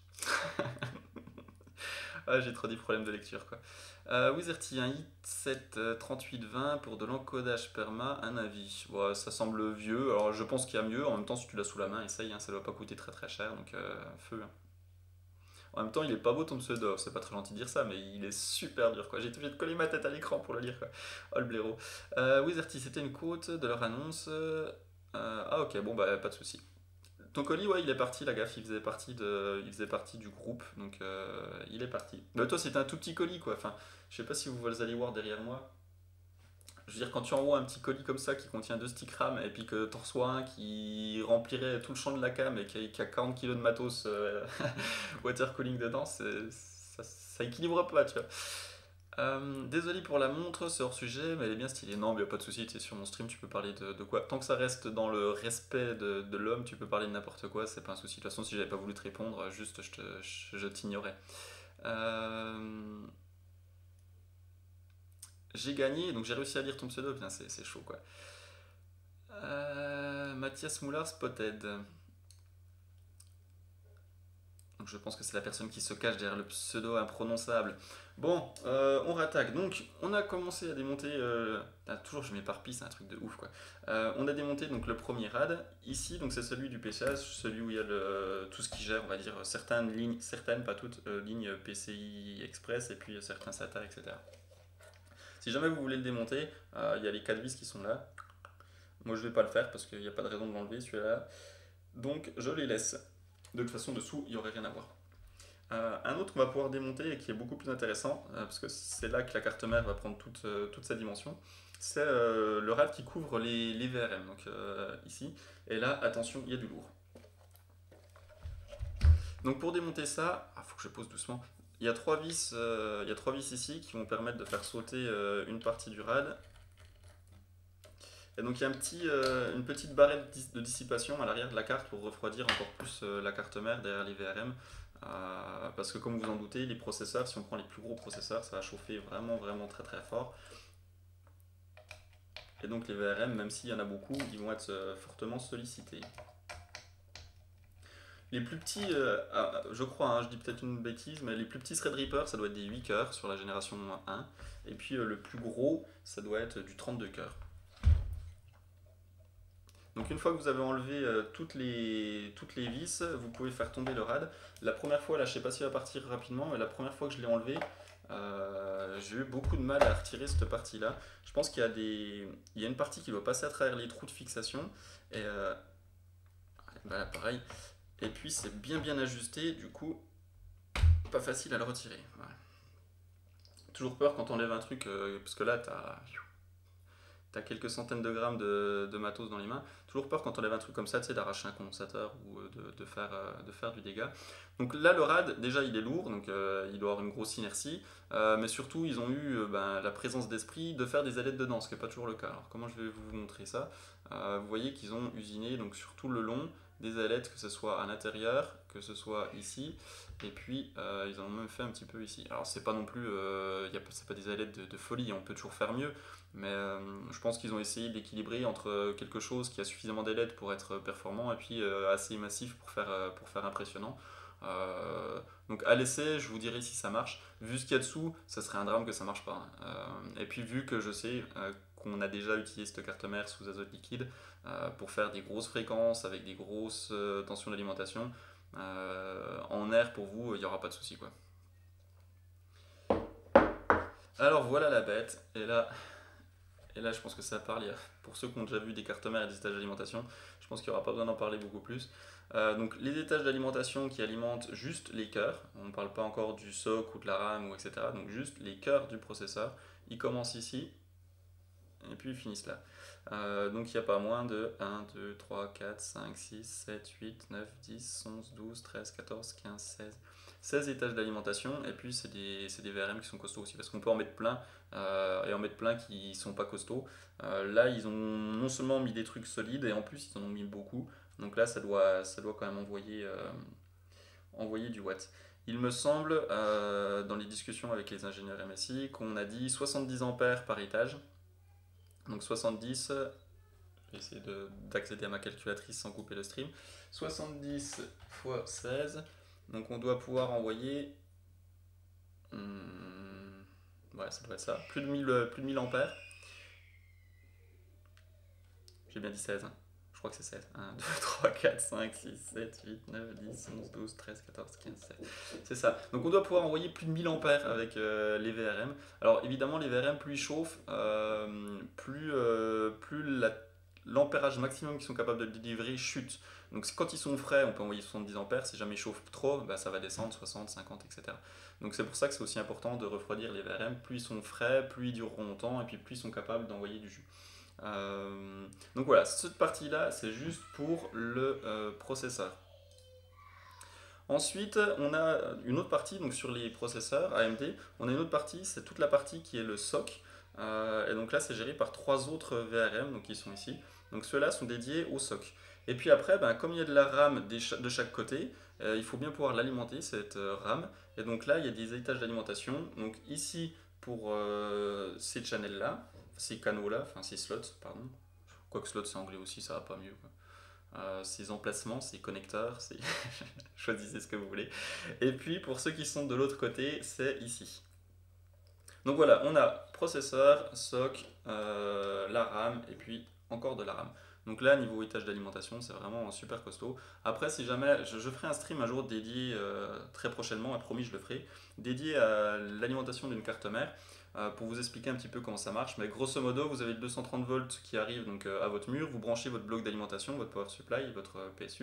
Ah, j'ai trop des problèmes de lecture quoi. Wizerty, un i7 3820 pour de l'encodage perma, un avis. Bon, ça semble vieux, alors je pense qu'il y a mieux. En même temps, si tu l'as sous la main, essaye, hein, ça doit pas coûter très très cher, donc feu. Hein. En même temps, il est pas beau ton pseudo, c'est pas très gentil de dire ça, mais il est super dur quoi. J'ai été obligé de coller ma tête à l'écran pour le lire quoi. Oh le blaireau. Wizerty, c'était une quote de leur annonce. Ah ok, bon bah pas de souci. Ton colis, ouais, il est parti, la gaffe, il faisait partie du groupe, donc il est parti. Mais toi, c'était un tout petit colis, quoi. Enfin, je sais pas si vous allez voir derrière moi. Je veux dire, quand tu envoies un petit colis comme ça qui contient 2 sticks RAM et puis que tu en reçois un qui remplirait tout le champ de la cam et qui a 40 kilos de matos water cooling dedans, ça équilibre pas, tu vois. Désolé pour la montre, c'est hors sujet, mais elle est bien stylée. Non, mais y a pas de souci, tu sais, sur mon stream, tu peux parler de quoi. Tant que ça reste dans le respect de l'homme, tu peux parler de n'importe quoi, c'est pas un souci. De toute façon, si j'avais pas voulu te répondre, juste je t'ignorais. Euh, j'ai gagné, donc j'ai réussi à lire ton pseudo, putain, c'est chaud quoi. Mathias Moulard Spotted. Donc je pense que c'est la personne qui se cache derrière le pseudo imprononçable. Bon, on rattaque. Donc, on a commencé à démonter. Toujours, je m'éparpille, c'est un truc de ouf quoi. On a démonté donc le premier RAD. Ici, donc c'est celui du PCS, celui où il y a tout ce qui gère, on va dire, certaines lignes, certaines, pas toutes, lignes PCI Express et puis certains SATA, etc. Si jamais vous voulez le démonter, il y a les 4 vis qui sont là. Moi, je vais pas le faire parce qu'il n'y a pas de raison de l'enlever celui-là. Donc, je les laisse. De toute façon, dessous, il n'y aurait rien à voir. Un autre qu'on va pouvoir démonter et qui est beaucoup plus intéressant, parce que c'est là que la carte mère va prendre toute sa dimension, c'est le RAD qui couvre les VRM, donc ici. Et là, attention, il y a du lourd. Donc pour démonter ça, il faut que je pose doucement. Il y a trois vis ici qui vont permettre de faire sauter une partie du RAD. Et donc il y a une petite barrette de dissipation à l'arrière de la carte pour refroidir encore plus la carte mère derrière les VRM. Parce que comme vous en doutez, les processeurs, si on prend les plus gros processeurs, ça va chauffer vraiment vraiment très très fort. Et donc les VRM, même s'il y en a beaucoup, ils vont être fortement sollicités. Les plus petits, je crois, hein, je dis peut-être une bêtise, mais les plus petits Threadripper, ça doit être des 8 cœurs sur la génération 1. Et puis le plus gros, ça doit être du 32 cœurs. Donc une fois que vous avez enlevé toutes les vis, vous pouvez faire tomber le rad. La première fois, là je sais pas s'il va partir rapidement, mais la première fois que je l'ai enlevé, j'ai eu beaucoup de mal à retirer cette partie-là. Je pense qu'il y a une partie qui doit passer à travers les trous de fixation. Et bah là, pareil. Et puis c'est bien bien ajusté, du coup pas facile à le retirer. Voilà. Toujours peur quand on enlève un truc, parce que là t'as quelques centaines de grammes de matos dans les mains. Toujours peur quand on lève un truc comme ça, tu sais, d'arracher un condensateur ou de faire du dégât. Donc là, le rad, déjà, il est lourd, donc il doit avoir une grosse inertie. Mais surtout, ils ont eu la présence d'esprit de faire des ailettes dedans, ce qui n'est pas toujours le cas. Alors comment je vais vous montrer ça? Vous voyez qu'ils ont usiné donc, sur tout le long des ailettes, que ce soit à l'intérieur, que ce soit ici. Et puis, ils en ont même fait un petit peu ici. Alors, c'est pas non plus, c'est pas des ailettes de folie, on peut toujours faire mieux. Mais je pense qu'ils ont essayé d'équilibrer entre quelque chose qui a suffisamment d'ailettes pour être performant et puis assez massif pour faire impressionnant. Donc à l'essai, je vous dirai si ça marche. Vu ce qu'il y a dessous, ça serait un drame que ça marche pas. Et puis vu que je sais qu'on a déjà utilisé cette carte mère sous azote liquide pour faire des grosses fréquences avec des grosses tensions d'alimentation, en air pour vous, il n'y aura pas de souci quoi. Alors voilà la bête, et là, je pense que ça parle. Pour ceux qui ont déjà vu des cartes mères et des étages d'alimentation, je pense qu'il n'y aura pas besoin d'en parler beaucoup plus. Donc, les étages d'alimentation qui alimentent juste les cœurs, on ne parle pas encore du SOC ou de la RAM, ou etc. Donc, juste les cœurs du processeur, ils commencent ici et puis ils finissent là. Donc, il n'y a pas moins de 1, 2, 3, 4, 5, 6, 7, 8, 9, 10, 11, 12, 13, 14, 15, 16 étages d'alimentation, et puis c'est des VRM qui sont costauds aussi, parce qu'on peut en mettre plein, et en mettre plein qui sont pas costauds. Là, ils ont non seulement mis des trucs solides, et en plus, ils en ont mis beaucoup. Donc là, ça doit quand même envoyer du watt. Il me semble, dans les discussions avec les ingénieurs MSI, qu'on a dit 70 ampères par étage. Donc 70, je vais essayer d'accéder à ma calculatrice sans couper le stream. 70 fois 16, donc on doit pouvoir envoyer, ouais, ça doit être ça, plus de 1000 ampères. J'ai bien dit 16, hein. Je crois que c'est 16. 1, 2, 3, 4, 5, 6, 7, 8, 9, 10, 11, 12, 13, 14, 15, 16. C'est ça. Donc on doit pouvoir envoyer plus de 1000 ampères avec les VRM. Alors évidemment, les VRM, plus ils chauffent, plus l'ampérage maximum qu'ils sont capables de délivrer chute. Donc quand ils sont frais, on peut envoyer 70 ampères. Si jamais ils chauffent trop, bah, ça va descendre 60, 50, etc. Donc c'est pour ça que c'est aussi important de refroidir les VRM. Plus ils sont frais, plus ils dureront longtemps et puis plus ils sont capables d'envoyer du jus. Donc voilà, cette partie-là, c'est juste pour le processeur. Ensuite, on a une autre partie, donc sur les processeurs AMD, on a une autre partie, c'est toute la partie qui est le SOC. Et donc là, c'est géré par trois autres VRM, donc qui sont ici. Donc ceux-là sont dédiés au SOC. Et puis après, ben, comme il y a de la RAM de chaque côté, il faut bien pouvoir l'alimenter, cette RAM. Et donc là, il y a des étages d'alimentation. Donc ici, pour ces channels-là, ces canaux-là, enfin ces slots, pardon. Quoique slot c'est anglais aussi, ça va pas mieux. Ces emplacements, ces connecteurs, choisissez ce que vous voulez. Et puis pour ceux qui sont de l'autre côté, c'est ici. Donc voilà, on a processeur, SOC, la RAM et puis encore de la RAM. Donc là, niveau étage d'alimentation, c'est vraiment super costaud. Après, si jamais, je ferai un stream un jour dédié très prochainement, promis, je le ferai, dédié à l'alimentation d'une carte mère pour vous expliquer un petit peu comment ça marche. Mais grosso modo, vous avez le 230 volts qui arrive donc, à votre mur, vous branchez votre bloc d'alimentation, votre power supply, votre PSU.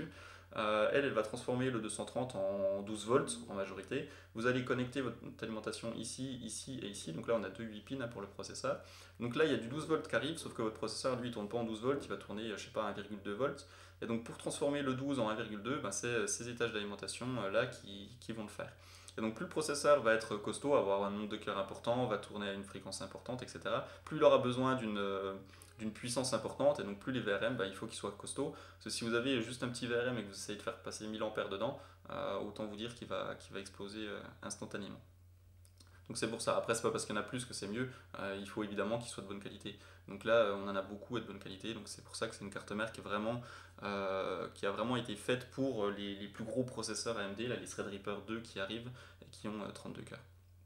Elle va transformer le 230 en 12 volts en majorité. Vous allez connecter votre alimentation ici, ici et ici. Donc là, on a deux 8 pins hein, pour le processeur. Donc là, il y a du 12 volts qui arrive, sauf que votre processeur, lui, il tourne pas en 12 volts, il va tourner, je sais pas, 1,2 volts. Et donc pour transformer le 12 en 1,2, ben, c'est ces étages d'alimentation là qui vont le faire. Et donc plus le processeur va être costaud, avoir un nombre de cœurs important, va tourner à une fréquence importante, etc., plus il aura besoin d'une puissance importante, et donc plus les VRM, bah, il faut qu'ils soient costauds. Parce que si vous avez juste un petit VRM et que vous essayez de faire passer 1000 ampères dedans, autant vous dire qu'il va exploser instantanément. Donc c'est pour ça. Après, c'est pas parce qu'il y en a plus que c'est mieux. Il faut évidemment qu'il soit de bonne qualité. Donc là, on en a beaucoup et de bonne qualité. Donc c'est pour ça que c'est une carte mère qui a vraiment été faite pour les plus gros processeurs AMD, là, les Threadripper 2 qui arrivent et qui ont 32 cœurs.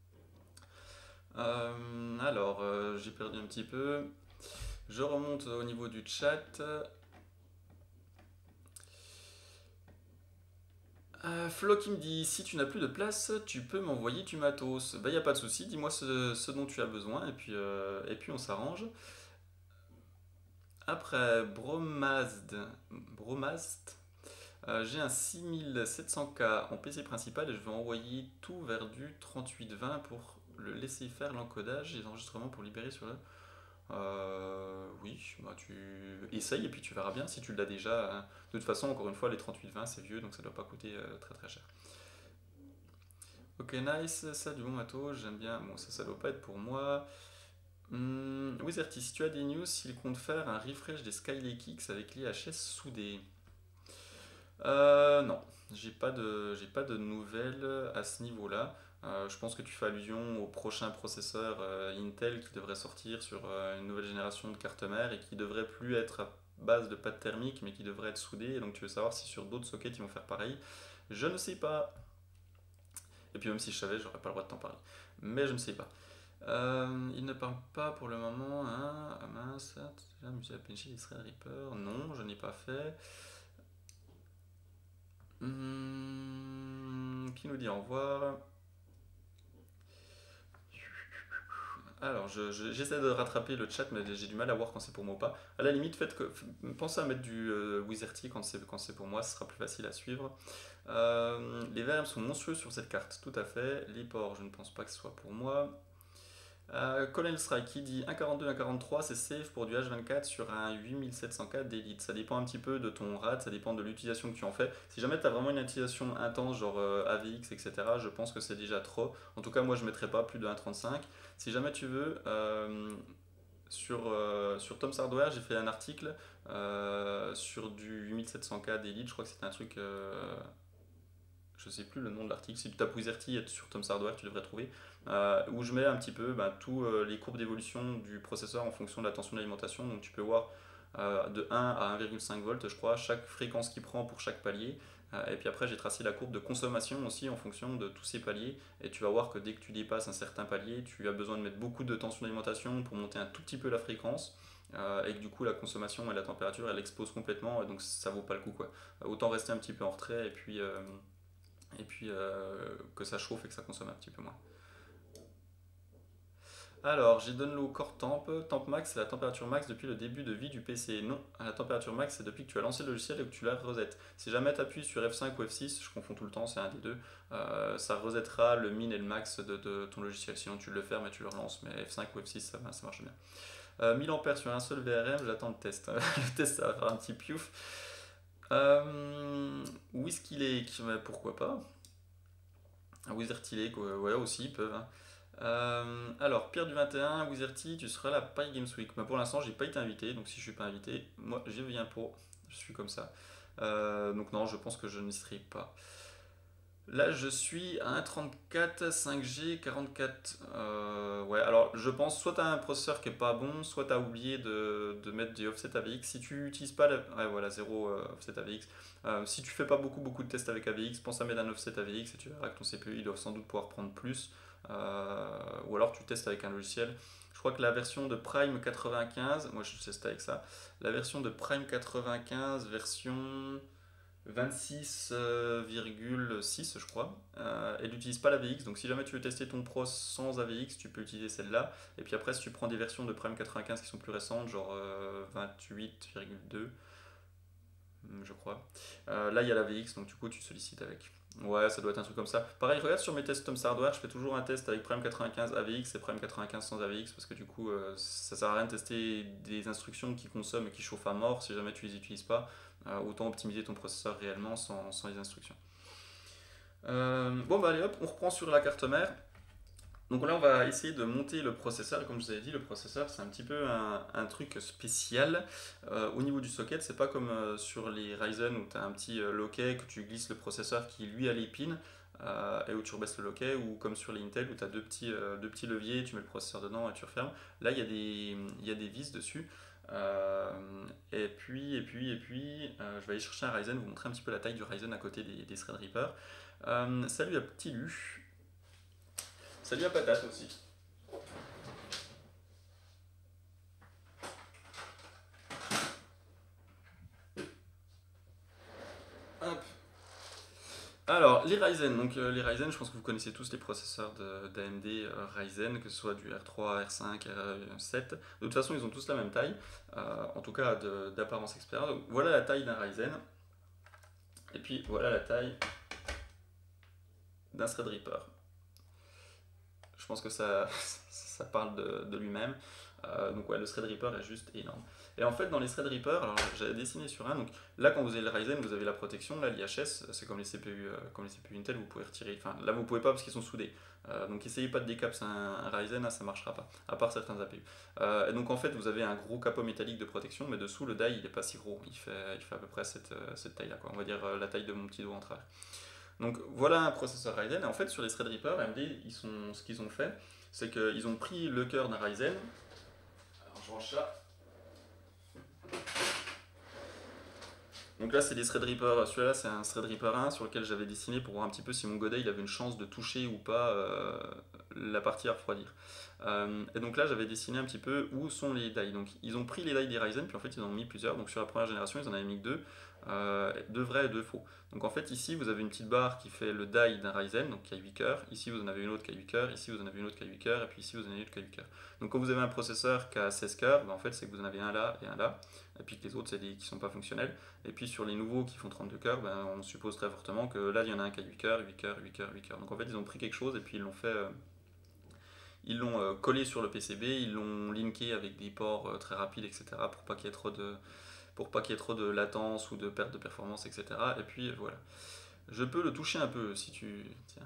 J'ai perdu un petit peu. Je remonte au niveau du chat. Flo qui me dit si tu n'as plus de place, tu peux m'envoyer du matos. Bah, y a pas de souci, dis-moi ce dont tu as besoin et puis on s'arrange. Après, Bromast, j'ai un 6700K en PC principal et je vais envoyer tout vers du 3820 pour le laisser faire l'encodage et les enregistrements pour libérer sur le. Oui, bah tu essayes et puis tu verras bien si tu l'as déjà, hein. De toute façon, encore une fois, les 3820 c'est vieux donc ça doit pas coûter très très cher. Ok, nice, ça du bon matos, j'aime bien. Bon, ça doit pas être pour moi. Wizardy, si tu as des news, s'il compte faire un refresh des Skylake X avec l'IHS soudé. Non, j'ai pas de nouvelles à ce niveau-là. Je pense que tu fais allusion au prochain processeur Intel qui devrait sortir sur une nouvelle génération de cartes mères et qui devrait plus être à base de pâte thermique mais qui devrait être soudé. Et donc tu veux savoir si sur d'autres sockets ils vont faire pareil. Je ne sais pas. Et puis même si je savais, j'aurais pas le droit de t'en parler. Mais je ne sais pas. Il ne parle pas pour le moment. Hein. Ah mince, musée à PNJ, il serait Reaper. Non, je n'ai pas fait. Qui nous dit au revoir. Alors, j'essaie de rattraper le chat, mais j'ai du mal à voir quand c'est pour moi ou pas. À la limite, pensez à mettre du Wizardy quand c'est pour moi, ce sera plus facile à suivre. Les VM sont monstrueux sur cette carte, tout à fait. Les ports, je ne pense pas que ce soit pour moi. Colonel Strike qui dit 1.42, 1.43, c'est safe pour du H24 sur un 8700K d'élite. Ça dépend un petit peu de ton RAD, ça dépend de l'utilisation que tu en fais. Si jamais tu as vraiment une utilisation intense, genre AVX, etc., je pense que c'est déjà trop. En tout cas, moi je ne mettrais pas plus de 1.35. Si jamais tu veux, sur Tom's Hardware, j'ai fait un article sur du 8700K d'élite. Je crois que c'était un truc. Je sais plus le nom de l'article, si tu tapes Wizardy sur Tom's Hardware, tu devrais trouver, où je mets un petit peu tous les courbes d'évolution du processeur en fonction de la tension d'alimentation. Donc tu peux voir de 1 à 1,5 volts, je crois, chaque fréquence qu'il prend pour chaque palier. Et puis après, j'ai tracé la courbe de consommation aussi en fonction de tous ces paliers. Et tu vas voir que dès que tu dépasses un certain palier, tu as besoin de mettre beaucoup de tension d'alimentation pour monter un tout petit peu la fréquence. Et que du coup, la consommation et la température, elle explose complètement. Et donc ça vaut pas le coup, quoi. Autant rester un petit peu en retrait que ça chauffe et que ça consomme un petit peu moins. Alors, j'ai Dunlow Core Temp Max, c'est la température max depuis le début de vie du PC. Non, la température max, c'est depuis que tu as lancé le logiciel et que tu la reset. Si jamais tu appuies sur F5 ou F6, je confonds tout le temps, c'est un des deux, ça resettera le min et le max de ton logiciel. Sinon, tu le fermes et tu le relances, mais F5 ou F6, ça marche bien. 1000 ampères sur un seul VRM, j'attends le test. Le test, ça va faire un petit piouf. Whisky Lake, pourquoi pas. Wizardy Lake, ouais, aussi, ils peuvent, hein. Alors, Pierre du 21, Wizardy, tu seras là Paris Games Week. Mais pour l'instant, j'ai pas été invité, donc si je suis pas invité, moi je viens pour. Je suis comme ça. Donc non, je pense que je n'y serai pas. Là, je suis à 1.34, 5G, 44. Ouais, alors je pense soit tu as un processeur qui est pas bon, soit tu as oublié de mettre des offset AVX. Si tu n'utilises pas. Ouais, voilà, 0 offset AVX. Si tu fais pas beaucoup de tests avec AVX, pense à mettre un offset AVX et tu verras que ton CPU il doit sans doute pouvoir prendre plus. Ou alors tu testes avec un logiciel. Je crois que la version de Prime 95, moi je teste avec ça. La version de Prime 95, version 26,6 je crois. Elle n'utilise pas la VX, donc si jamais tu veux tester ton Pro sans AVX, tu peux utiliser celle-là. Et puis après, si tu prends des versions de Prime 95 qui sont plus récentes, genre 28,2, je crois. Là, il y a la VX, donc du coup, tu sollicites avec. Ouais, ça doit être un truc comme ça. Pareil, regarde sur mes tests Tom's Hardware, je fais toujours un test avec Prime 95 AVX et Prime 95 sans AVX parce que du coup, ça sert à rien de tester des instructions qui consomment et qui chauffent à mort si jamais tu les utilises pas. Autant optimiser ton processeur réellement sans les instructions. Bon, bah allez hop, on reprend sur la carte mère. Donc là, on va essayer de monter le processeur. Et comme je vous avais dit, le processeur, c'est un petit peu un truc spécial. Au niveau du socket, c'est pas comme sur les Ryzen où tu as un petit loquet que tu glisses le processeur qui lui a les pins et où tu rebaisses le loquet, ou comme sur les Intel où tu as deux petits leviers, tu mets le processeur dedans et tu refermes. Là, il y a des vis dessus. Euh, je vais aller chercher un Ryzen, vous montrer un petit peu la taille du Ryzen à côté des Threadripper. Salut à Petit Lu. Salut à Patate aussi. Hop. Alors, les Ryzen. Donc, les Ryzen, je pense que vous connaissez tous les processeurs d'AMD Ryzen, que ce soit du R3, R5, R7. De toute façon, ils ont tous la même taille, en tout cas d'apparence extérieure. Donc, voilà la taille d'un Ryzen. Et puis, voilà la taille d'un Threadripper. Je pense que ça parle de lui-même. Donc ouais, le Threadripper est juste énorme. Et en fait, dans les Threadripper, alors j'avais dessiné sur un, donc là quand vous avez le Ryzen, vous avez la protection, là l'IHS, c'est comme les CPU Intel, vous pouvez retirer, enfin là vous pouvez pas parce qu'ils sont soudés. Donc essayez pas de décapser un Ryzen, là ça marchera pas, à part certains APU. Et donc en fait, vous avez un gros capot métallique de protection, mais dessous le die il est pas si gros, il fait à peu près cette taille là, quoi. On va dire la taille de mon petit doigt en travers. Donc voilà un processeur Ryzen. Et en fait, sur les Threadripper, AMD, ce qu'ils ont fait, c'est qu'ils ont pris le cœur d'un Ryzen. Alors je range ça. Donc là, c'est des Threadripper. Celui-là, c'est un Threadripper 1 sur lequel j'avais dessiné pour voir un petit peu si mon godet il avait une chance de toucher ou pas la partie à refroidir. Et donc là, j'avais dessiné un petit peu où sont les die. Donc ils ont pris les die des Ryzen, puis en fait, ils en ont mis plusieurs. Donc sur la première génération, ils en avaient mis que deux vrais et deux faux. Donc en fait, ici, vous avez une petite barre qui fait le die d'un Ryzen, donc qui a 8 cœurs. Ici, vous en avez une autre qui a 8 cœurs. Ici, vous en avez une autre qui a 8 cœurs. Et puis ici, vous en avez une autre qui a 8 cœurs. Donc quand vous avez un processeur qui a 16 cœurs, ben, en fait, c'est que vous en avez un là et un là. Et puis que les autres, c'est des qui sont pas fonctionnels. Et puis sur les nouveaux qui font 32 cœurs, ben, on suppose très fortement que là, il y en a un qui a 8 cœurs, 8 cœurs, 8 cœurs, 8 cœurs. Donc en fait, ils ont pris quelque chose et puis ils l'ont collé sur le PCB, ils l'ont linké avec des ports très rapides, etc. Pour pas qu'il y ait trop de latence ou de perte de performance, etc. Et puis voilà. Je peux le toucher un peu si tu... Tiens.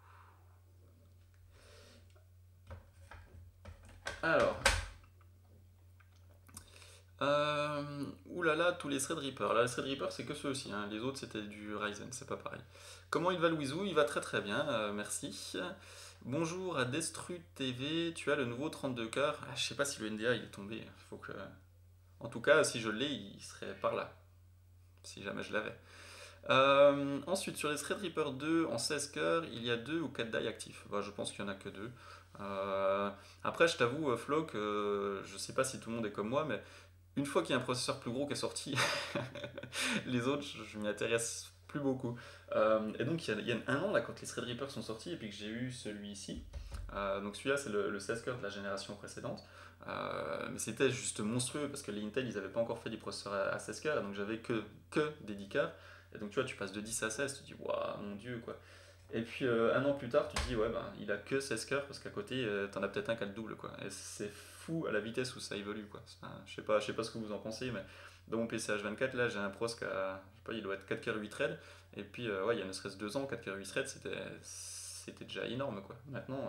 Alors, oulala, tous les Threadripper. Là, les Threadripper, c'est que ceux-ci, hein. Les autres, c'était du Ryzen, c'est pas pareil. Comment il va, Louisou? Il va très très bien, merci. Bonjour à Destru TV, tu as le nouveau 32 cœurs. Ah, je sais pas si le NDA il est tombé. Faut que... En tout cas, si je l'ai, il serait par là, si jamais je l'avais. Ensuite, sur les Threadripper 2 en 16 cœurs, il y a 2 ou 4 die actifs. Bah, je pense qu'il n'y en a que 2. Euh, Après, je t'avoue, Flo, que je sais pas si tout le monde est comme moi, mais une fois qu'il y a un processeur plus gros qui est sorti, les autres, je m'y intéresse plus beaucoup. Et donc, il y a un an, là, quand les Threadripper sont sortis, et puis que j'ai eu celui-ci, donc celui-là, c'est le 16 cœurs de la génération précédente. Mais c'était juste monstrueux parce que les Intel, ils n'avaient pas encore fait des processeurs à 16 cœurs, donc j'avais que des 10 cœurs. Et donc, tu vois, tu passes de 10 à 16, tu te dis, waouh, mon dieu, quoi. Et puis un an plus tard, tu te dis, ouais, ben, il a que 16 cœurs parce qu'à côté, t'en as peut-être un qui a le double, quoi. Et c'est fou à la vitesse où ça évolue, quoi. Enfin, je sais pas ce que vous en pensez, mais dans mon PC H24, là, j'ai un pros qui a, je sais pas, il doit être 4 cœurs 8 threads. Et puis, ouais, il y a ne serait-ce 2 ans, 4 cœurs 8 threads, c'était déjà énorme, quoi. Maintenant,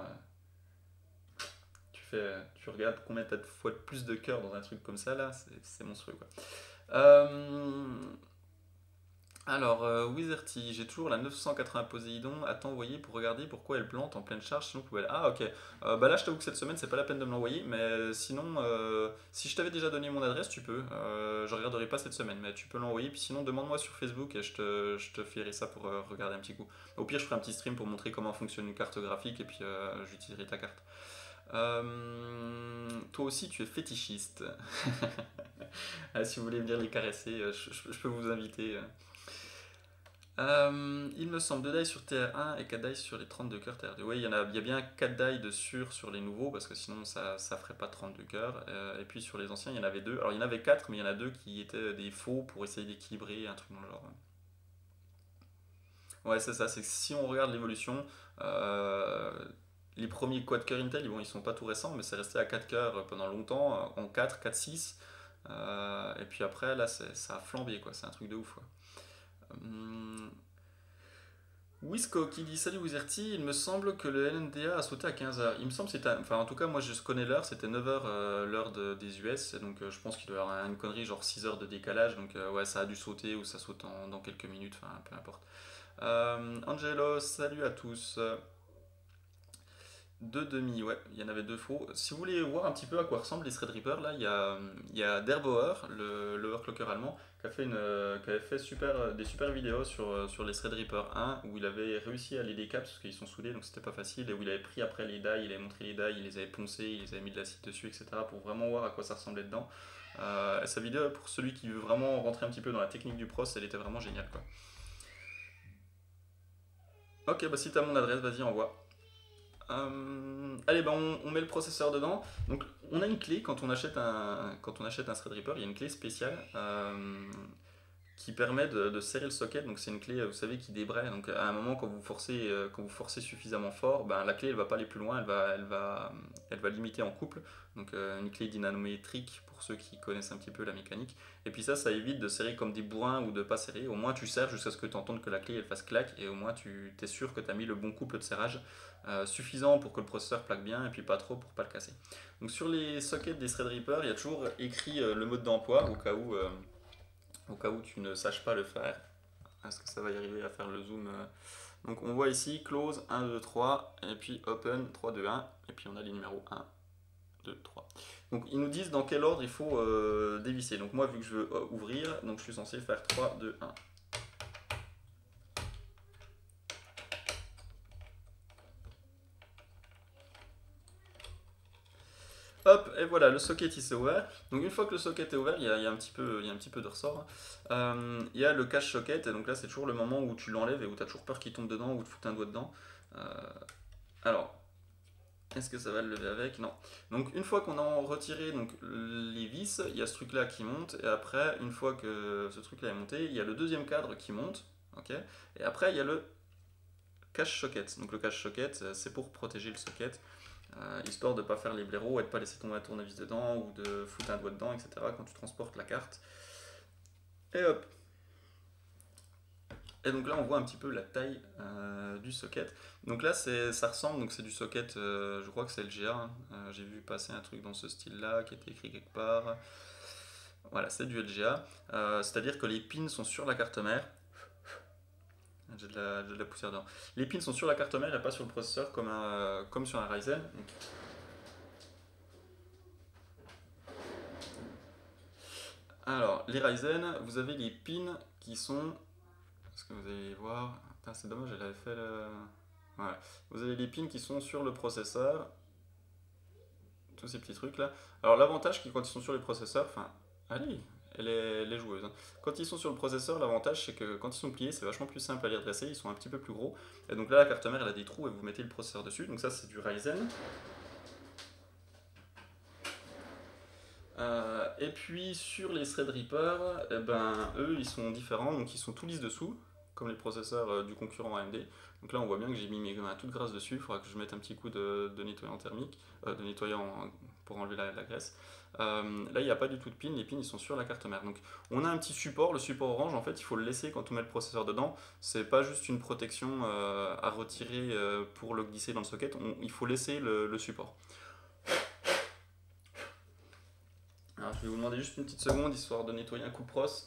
tu regardes combien t'as de fois de plus de cœurs dans un truc comme ça, là, c'est monstrueux, quoi. Euh, alors, Wizerty, j'ai toujours la 980 Poséidon à t'envoyer pour regarder pourquoi elle plante en pleine charge, sinon poubelle. Ah, ok. Bah là, je t'avoue que cette semaine, c'est pas la peine de me l'envoyer, mais sinon, si je t'avais déjà donné mon adresse, tu peux. Je regarderai pas cette semaine, mais tu peux l'envoyer. Puis sinon, demande-moi sur Facebook et je te ferai ça pour regarder un petit coup. Au pire, je ferai un petit stream pour montrer comment fonctionne une carte graphique et puis j'utiliserai ta carte. Toi aussi, tu es fétichiste. Ah, si vous voulez venir les caresser, je peux vous inviter. Il me semble 2 die sur TR1 et 4 die sur les 32 cœurs TR2. Oui, il y a bien 4 die de sûr sur les nouveaux parce que sinon ça ferait pas 32 cœurs. Et puis sur les anciens, il y en avait 2. Alors il y en avait 4, mais il y en a 2 qui étaient des faux pour essayer d'équilibrer un truc dans le genre. Ouais, c'est ça, c'est que si on regarde l'évolution, euh, les premiers quad-cœurs Intel, bon, ils sont pas tout récents, mais c'est resté à 4 cœurs pendant longtemps, en 4, 4, 6. Et puis après, là, ça a flambé, quoi. C'est un truc de ouf, quoi. Hum, Wisco qui dit salut Wizerty, il me semble que le LNDA a sauté à 15h. Il me semble que c'était. Enfin, en tout cas, moi je connais l'heure, c'était 9h l'heure des US, donc je pense qu'il doit y avoir une connerie, genre 6 heures de décalage, donc ouais, ça a dû sauter ou ça saute dans quelques minutes, enfin peu importe. Angelo, salut à tous. Deux demi, ouais, il y en avait deux faux. Si vous voulez voir un petit peu à quoi ressemblent les Threadripper, là, il y a Derbauer, le overclocker allemand, qui avait fait des super vidéos sur les Threadripper 1, où il avait réussi à les décaper parce qu'ils sont soudés, donc c'était pas facile, et où il avait pris après les die, il avait montré les die, il les avait poncés, il les avait mis de l'acide dessus, etc., pour vraiment voir à quoi ça ressemblait dedans. Sa vidéo, pour celui qui veut vraiment rentrer un petit peu dans la technique du pros, elle était vraiment géniale, quoi. Ok, bah si t'as mon adresse, vas-y, envoie. Allez, bah on met le processeur dedans. Donc, on a une clé quand on achète un Threadripper, il y a une clé spéciale qui permet de serrer le socket. Donc, c'est une clé, vous savez, qui débraye. Donc, à un moment, quand vous forcez suffisamment fort, ben, la clé, elle va pas aller plus loin, elle va limiter en couple. Donc, une clé dynamométrique pour ceux qui connaissent un petit peu la mécanique. Et puis ça évite de serrer comme des bourrins ou de pas serrer. Au moins, tu serres jusqu'à ce que tu entendes que la clé, elle fasse clac. Et au moins, tu es sûr que tu as mis le bon couple de serrage. Suffisant pour que le processeur plaque bien et puis pas trop pour pas le casser. Donc sur les sockets des Threadripper, il y a toujours écrit le mode d'emploi au cas où tu ne saches pas le faire. Est-ce que ça va y arriver à faire le zoom Donc on voit ici close 1, 2, 3 et puis open 3, 2, 1 et puis on a les numéros 1, 2, 3. Donc ils nous disent dans quel ordre il faut dévisser. Donc moi vu que je veux ouvrir, donc je suis censé faire 3, 2, 1. Hop, et voilà, le socket il s'est ouvert. Donc une fois que le socket est ouvert, il y a un petit peu de ressort, hein. Il y a le cache socket, et donc là c'est toujours le moment où tu l'enlèves et où tu as toujours peur qu'il tombe dedans ou de foutre un doigt dedans. Euh, alors, est-ce que ça va le lever avec? Non. Donc une fois qu'on a retiré donc, les vis, il y a ce truc là qui monte, et après, une fois que ce truc là est monté, il y a le deuxième cadre qui monte, ok. Et après il y a le cache socket. Donc le cache socket, c'est pour protéger le socket. Histoire de ne pas faire les blaireaux et de ne pas laisser tomber un tournevis dedans ou de foutre un doigt dedans, etc. quand tu transportes la carte. Et hop. Et donc là, on voit un petit peu la taille du socket. Donc là, ça ressemble, donc c'est du socket, je crois que c'est LGA. Hein. J'ai vu passer un truc dans ce style-là qui était écrit quelque part. Voilà, c'est du LGA. C'est-à-dire que les pins sont sur la carte mère. J'ai de la poussière dedans. Les pins sont sur la carte mère et pas sur le processeur comme sur un Ryzen. Donc, alors, les Ryzen, vous avez les pins qui sont. Est-ce que vous allez voir? Putain, c'est dommage, elle avait fait le. Voilà. Vous avez les pins qui sont sur le processeur. Tous ces petits trucs là. Alors, l'avantage, quand ils sont sur les processeurs. Enfin, allez, elle est joueuse. Hein. Quand ils sont sur le processeur, l'avantage, c'est que quand ils sont pliés, c'est vachement plus simple à les redresser. Ils sont un petit peu plus gros. Et donc là, la carte mère, elle a des trous et vous mettez le processeur dessus. Donc, ça, c'est du Ryzen. Et puis sur les Threadripper, eh ben, eux ils sont différents, donc ils sont tout lisses dessous, comme les processeurs du concurrent AMD. Donc là on voit bien que j'ai mis mes mains toutes grasses dessus, il faudra que je mette un petit coup de nettoyant thermique, de nettoyant pour enlever la graisse. Là il n'y a pas du tout de pin, les pins ils sont sur la carte mère. Donc on a un petit support, le support orange en fait il faut le laisser quand on met le processeur dedans, c'est pas juste une protection à retirer pour le glisser dans le socket, il faut laisser le support. Alors, je vais vous demander juste une petite seconde histoire de nettoyer un coup de pros.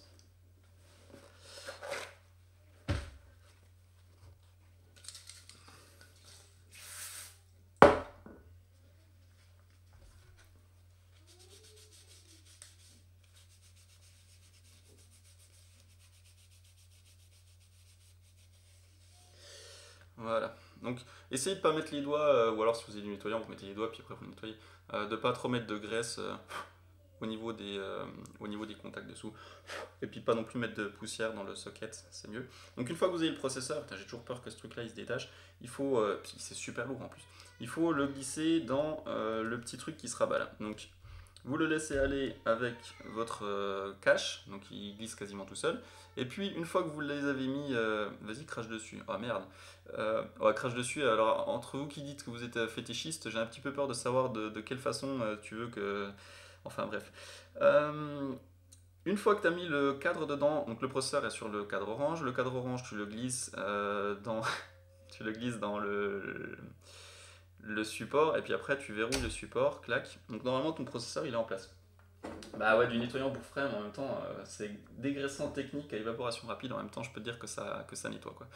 Voilà. Donc, essayez de pas mettre les doigts, ou alors si vous avez du nettoyant, vous mettez les doigts, puis après vous nettoyez. De pas trop mettre de graisse au niveau des contacts dessous. Et puis pas non plus mettre de poussière dans le socket, c'est mieux. Donc une fois que vous avez le processeur, j'ai toujours peur que ce truc là il se détache, il faut, puis c'est super lourd en plus, il faut le glisser dans le petit truc qui se rabat là. Donc vous le laissez aller avec votre cache, donc il glisse quasiment tout seul. Et puis une fois que vous les avez mis, vas-y crache dessus. Oh merde. Ouais, crache dessus. Alors entre vous qui dites que vous êtes fétichiste, j'ai un petit peu peur de savoir de quelle façon tu veux que... Enfin bref. Une fois que tu as mis le cadre dedans, donc le processeur est sur le cadre orange tu le glisses dans, tu le glisses dans le support, et puis après tu verrouilles le support, clac. Donc normalement ton processeur il est en place. Bah ouais, du nettoyant pour frais, mais en même temps c'est dégraissant technique à évaporation rapide, en même temps je peux te dire que ça nettoie quoi.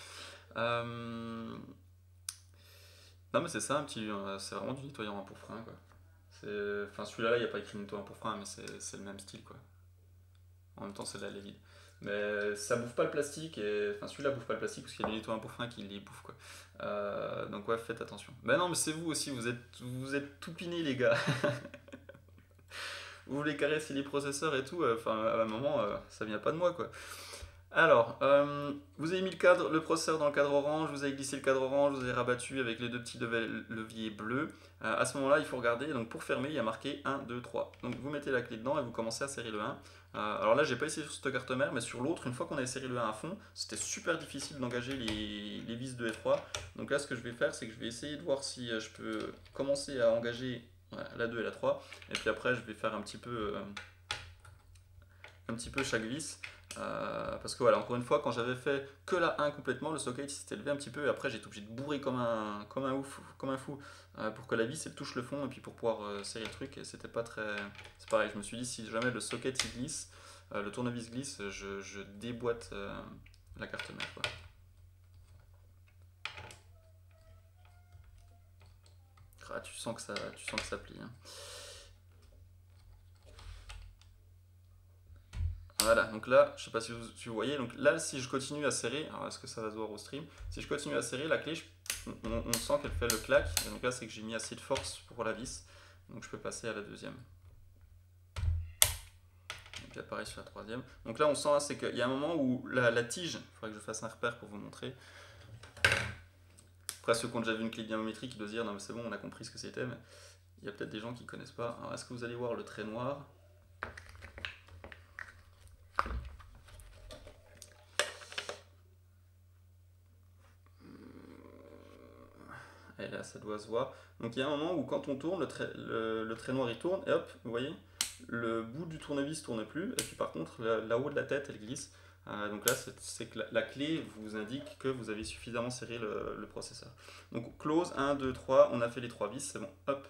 Non mais c'est ça, c'est vraiment du nettoyant pour frein quoi. Enfin celui-là il n'y a pas écrit nettoyant pour frein, mais c'est le même style quoi. En même temps c'est de la lait vide. Mais ça bouffe pas le plastique, enfin celui-là bouffe pas le plastique parce qu'il y a du nettoyant pour frein qui les bouffe quoi. Donc ouais, faites attention. Bah non mais c'est vous aussi, vous êtes tout pinés les gars. Vous voulez caresser les processeurs et tout, enfin à un moment ça vient pas de moi quoi. Alors, vous avez mis le processeur dans le cadre orange, vous avez glissé le cadre orange, vous avez rabattu avec les deux petits leviers bleus. À ce moment-là, il faut regarder, donc pour fermer, il y a marqué 1, 2, 3. Donc vous mettez la clé dedans et vous commencez à serrer le 1. Alors là, j'ai pas essayé sur cette carte mère, mais sur l'autre, une fois qu'on avait serré le 1 à fond, c'était super difficile d'engager les vis 2 et 3. Donc là, ce que je vais faire, c'est que je vais essayer de voir si je peux commencer à engager la 2 et la 3. Et puis après, je vais faire un petit peu chaque vis. Parce que voilà, encore une fois, quand j'avais fait que la 1 complètement, le socket s'était levé un petit peu et après j'étais obligé de bourrer comme un fou pour que la vis elle touche le fond et puis pour pouvoir serrer le truc. Et c'était pas très. C'est pareil, je me suis dit si jamais le socket il glisse, le tournevis glisse, je déboîte la carte mère quoi. Ah, tu sens que ça plie. Hein. Voilà, donc là, je sais pas si vous voyez, donc là, si je continue à serrer, alors est-ce que ça va se voir au stream? Si je continue à serrer, la clé, on sent qu'elle fait le clac, et donc là, c'est que j'ai mis assez de force pour la vis, donc je peux passer à la deuxième. Et puis pareil sur la troisième. Donc là, on sent, c'est qu'il y a un moment où la tige, il faudrait que je fasse un repère pour vous montrer. Après, ceux qui ont déjà vu une clé diamétrique, ils doivent se dire, non mais c'est bon, on a compris ce que c'était, mais il y a peut-être des gens qui connaissent pas. Alors, est-ce que vous allez voir le trait noir? Et là, ça doit se voir. Donc il y a un moment où quand on tourne, le trait noir il tourne, et hop, vous voyez, le bout du tournevis tourne plus, et puis par contre, là-haut de la tête, elle glisse. Donc là, c'est que la clé vous indique que vous avez suffisamment serré le processeur. Donc close, 1, 2, 3, on a fait les 3 vis, c'est bon, hop.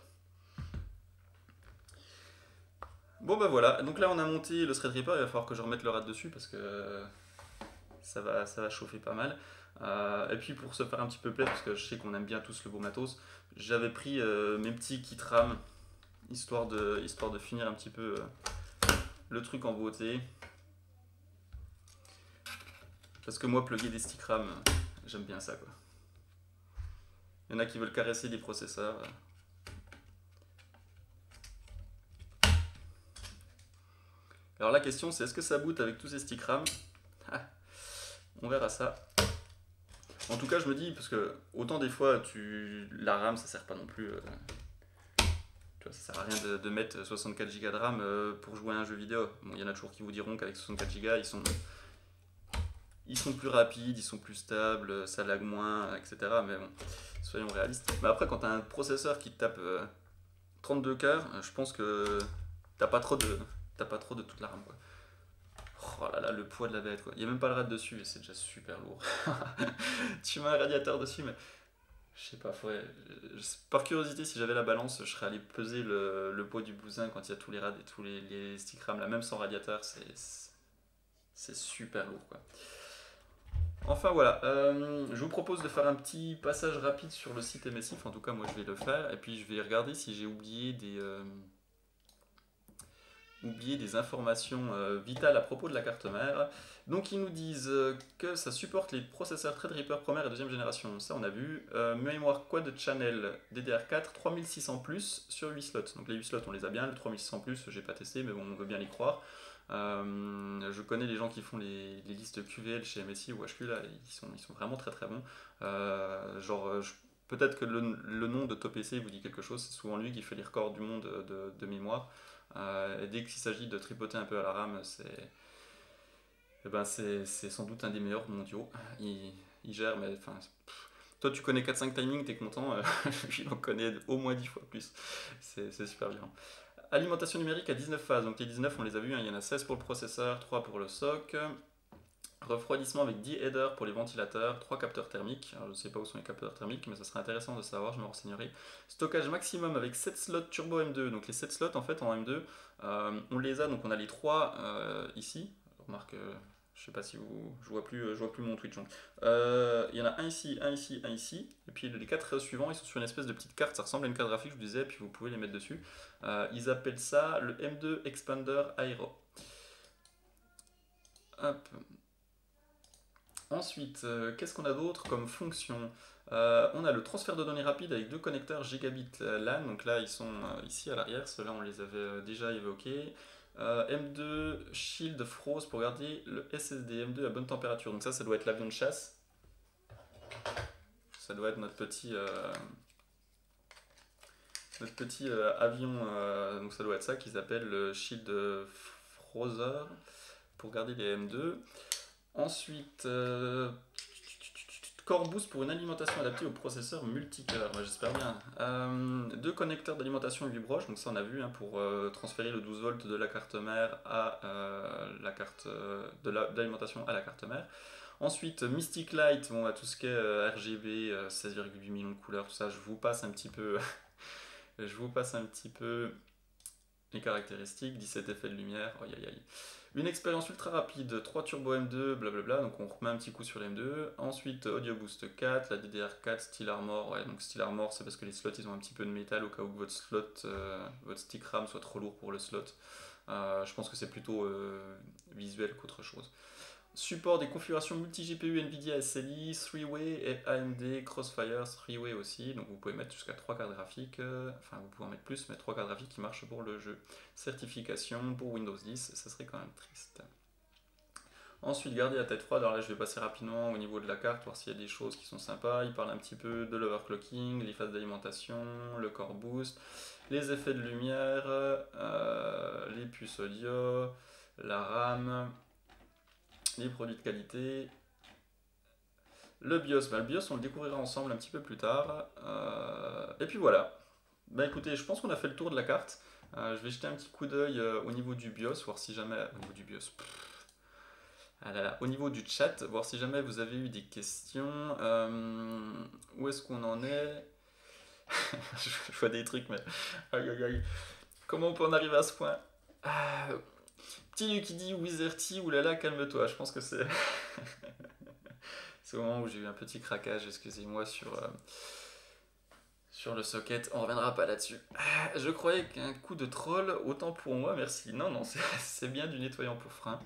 Bon bah voilà, donc là on a monté le Threadripper, il va falloir que je remette le rad dessus parce que ça va chauffer pas mal. Et puis pour se faire un petit peu plaisir, parce que je sais qu'on aime bien tous le beau matos, j'avais pris mes petits kits RAM, histoire de finir un petit peu le truc en beauté. Parce que moi, plugger des sticks RAM, j'aime bien ça quoi. Il y en a qui veulent caresser des processeurs. Alors la question c'est est-ce que ça boot avec tous ces sticks RAM? On verra ça. En tout cas, je me dis, parce que autant des fois, la RAM ça sert pas non plus. Tu vois, ça sert à rien de mettre 64 Go de RAM pour jouer à un jeu vidéo. Bon, il y en a toujours qui vous diront qu'avec 64 Go, ils sont plus rapides, ils sont plus stables, ça lag moins, etc. Mais bon, soyons réalistes. Mais après, quand tu as un processeur qui te tape 32 cœurs, je pense que t'as pas trop de toute la RAM quoi. Oh là là, le poids de la bête quoi. Il n'y a même pas le rad dessus et c'est déjà super lourd. Tu mets un radiateur dessus, mais je sais pas, par curiosité, si j'avais la balance, je serais allé peser le poids du bousin quand il y a tous les rads et tous les sticks RAM là, même sans radiateur, c'est super lourd quoi. Enfin voilà, je vous propose de faire un petit passage rapide sur le site MSIF, en tout cas moi je vais le faire, et puis je vais regarder si j'ai oublié oublié des informations vitales à propos de la carte mère. Donc ils nous disent que ça supporte les processeurs Threadripper première et deuxième génération, ça on a vu. Mémoire quad channel DDR4 3600+, sur 8 slots. Donc les 8 slots on les a bien, le 3600+, j'ai pas testé mais bon on veut bien y croire. Je connais les gens qui font les listes QVL chez MSI ou HQ, là, ils sont vraiment très très bons. Peut-être que le nom de TopPC vous dit quelque chose, c'est souvent lui qui fait les records du monde de mémoire. Et dès qu'il s'agit de tripoter un peu à la RAM, c'est sans doute un des meilleurs mondiaux. Il gère, mais enfin, toi tu connais 4-5 timings, t'es content, il en connaît au moins 10 fois plus. C'est super bien. Alimentation numérique à 19 phases, donc les 19 on les a vus, hein, il y en a 16 pour le processeur, 3 pour le SOC. Refroidissement avec 10 headers pour les ventilateurs, 3 capteurs thermiques. Alors, je ne sais pas où sont les capteurs thermiques, mais ça serait intéressant de savoir, je me renseignerai. Stockage maximum avec 7 slots turbo M2. Donc les 7 slots en fait en M2, on les a, donc on a les 3 ici. Remarque, je sais pas si vous. Je vois plus mon Twitch. Donc. Il y en a un ici, un ici, un ici. Et puis les 4 suivants, ils sont sur une espèce de petite carte, ça ressemble à une carte graphique, je vous disais, et puis vous pouvez les mettre dessus. Ils appellent ça le M2 Expander Aero. Hop. Ensuite, qu'est-ce qu'on a d'autre comme fonction? On a le transfert de données rapide avec 2 connecteurs gigabit LAN, donc là ils sont ici à l'arrière, ceux-là on les avait déjà évoqués. M2 Shield Froze pour garder le SSD M2 à bonne température, donc ça doit être l'avion de chasse. Ça doit être notre petit avion, donc ça doit être ça qu'ils appellent le Shield Frozer pour garder les M2. Ensuite, Core Boost pour une alimentation adaptée au processeur multicœur, j'espère bien. 2 connecteurs d'alimentation Vibroche, donc ça on a vu, hein, pour transférer le 12 volts de la carte mère à la carte de l'alimentation à la carte mère. Ensuite, Mystic Light, bon, tout ce qui est RGB, 16,8 millions de couleurs, tout ça, je vous passe un petit peu, je vous passe un petit peu les caractéristiques, 17 effets de lumière, aïe aïe aïe. Une expérience ultra rapide, 3 turbo M2, blablabla, donc on remet un petit coup sur les M2. Ensuite, Audio Boost 4, la DDR4, Steel Armor, ouais, donc Steel Armor c'est parce que les slots ils ont un petit peu de métal au cas où votre slot, votre stick RAM soit trop lourd pour le slot. Je pense que c'est plutôt visuel qu'autre chose. Support des configurations multi-GPU NVIDIA SLI, 3-way et AMD Crossfire 3-way aussi, donc vous pouvez mettre jusqu'à 3 cartes graphiques, enfin vous pouvez en mettre plus, mais 3 cartes graphiques qui marchent pour le jeu. Certification pour Windows 10, ça serait quand même triste. Ensuite, garder la tête froide, alors là je vais passer rapidement au niveau de la carte, voir s'il y a des choses qui sont sympas. Il parle un petit peu de l'overclocking, les phases d'alimentation, le core boost, les effets de lumière, les puces audio, la RAM, les produits de qualité, le BIOS. Le BIOS, on le découvrira ensemble un petit peu plus tard. Et puis voilà. Bah écoutez, je pense qu'on a fait le tour de la carte. Je vais jeter un petit coup d'œil au niveau du BIOS, voir si jamais. Au niveau du BIOS. Ah là là, au niveau du chat, voir si jamais vous avez eu des questions. Où est-ce qu'on en est? Je vois des trucs, mais. Aïe aïe aïe. Comment on peut en arriver à ce point? Petit Luc qui dit Wizerty, oulala, calme-toi. Je pense que c'est. C'est au moment où j'ai eu un petit craquage, excusez-moi, sur le socket. On reviendra pas là-dessus. Je croyais qu'un coup de troll, autant pour moi, merci. Non, non, c'est bien du nettoyant pour frein.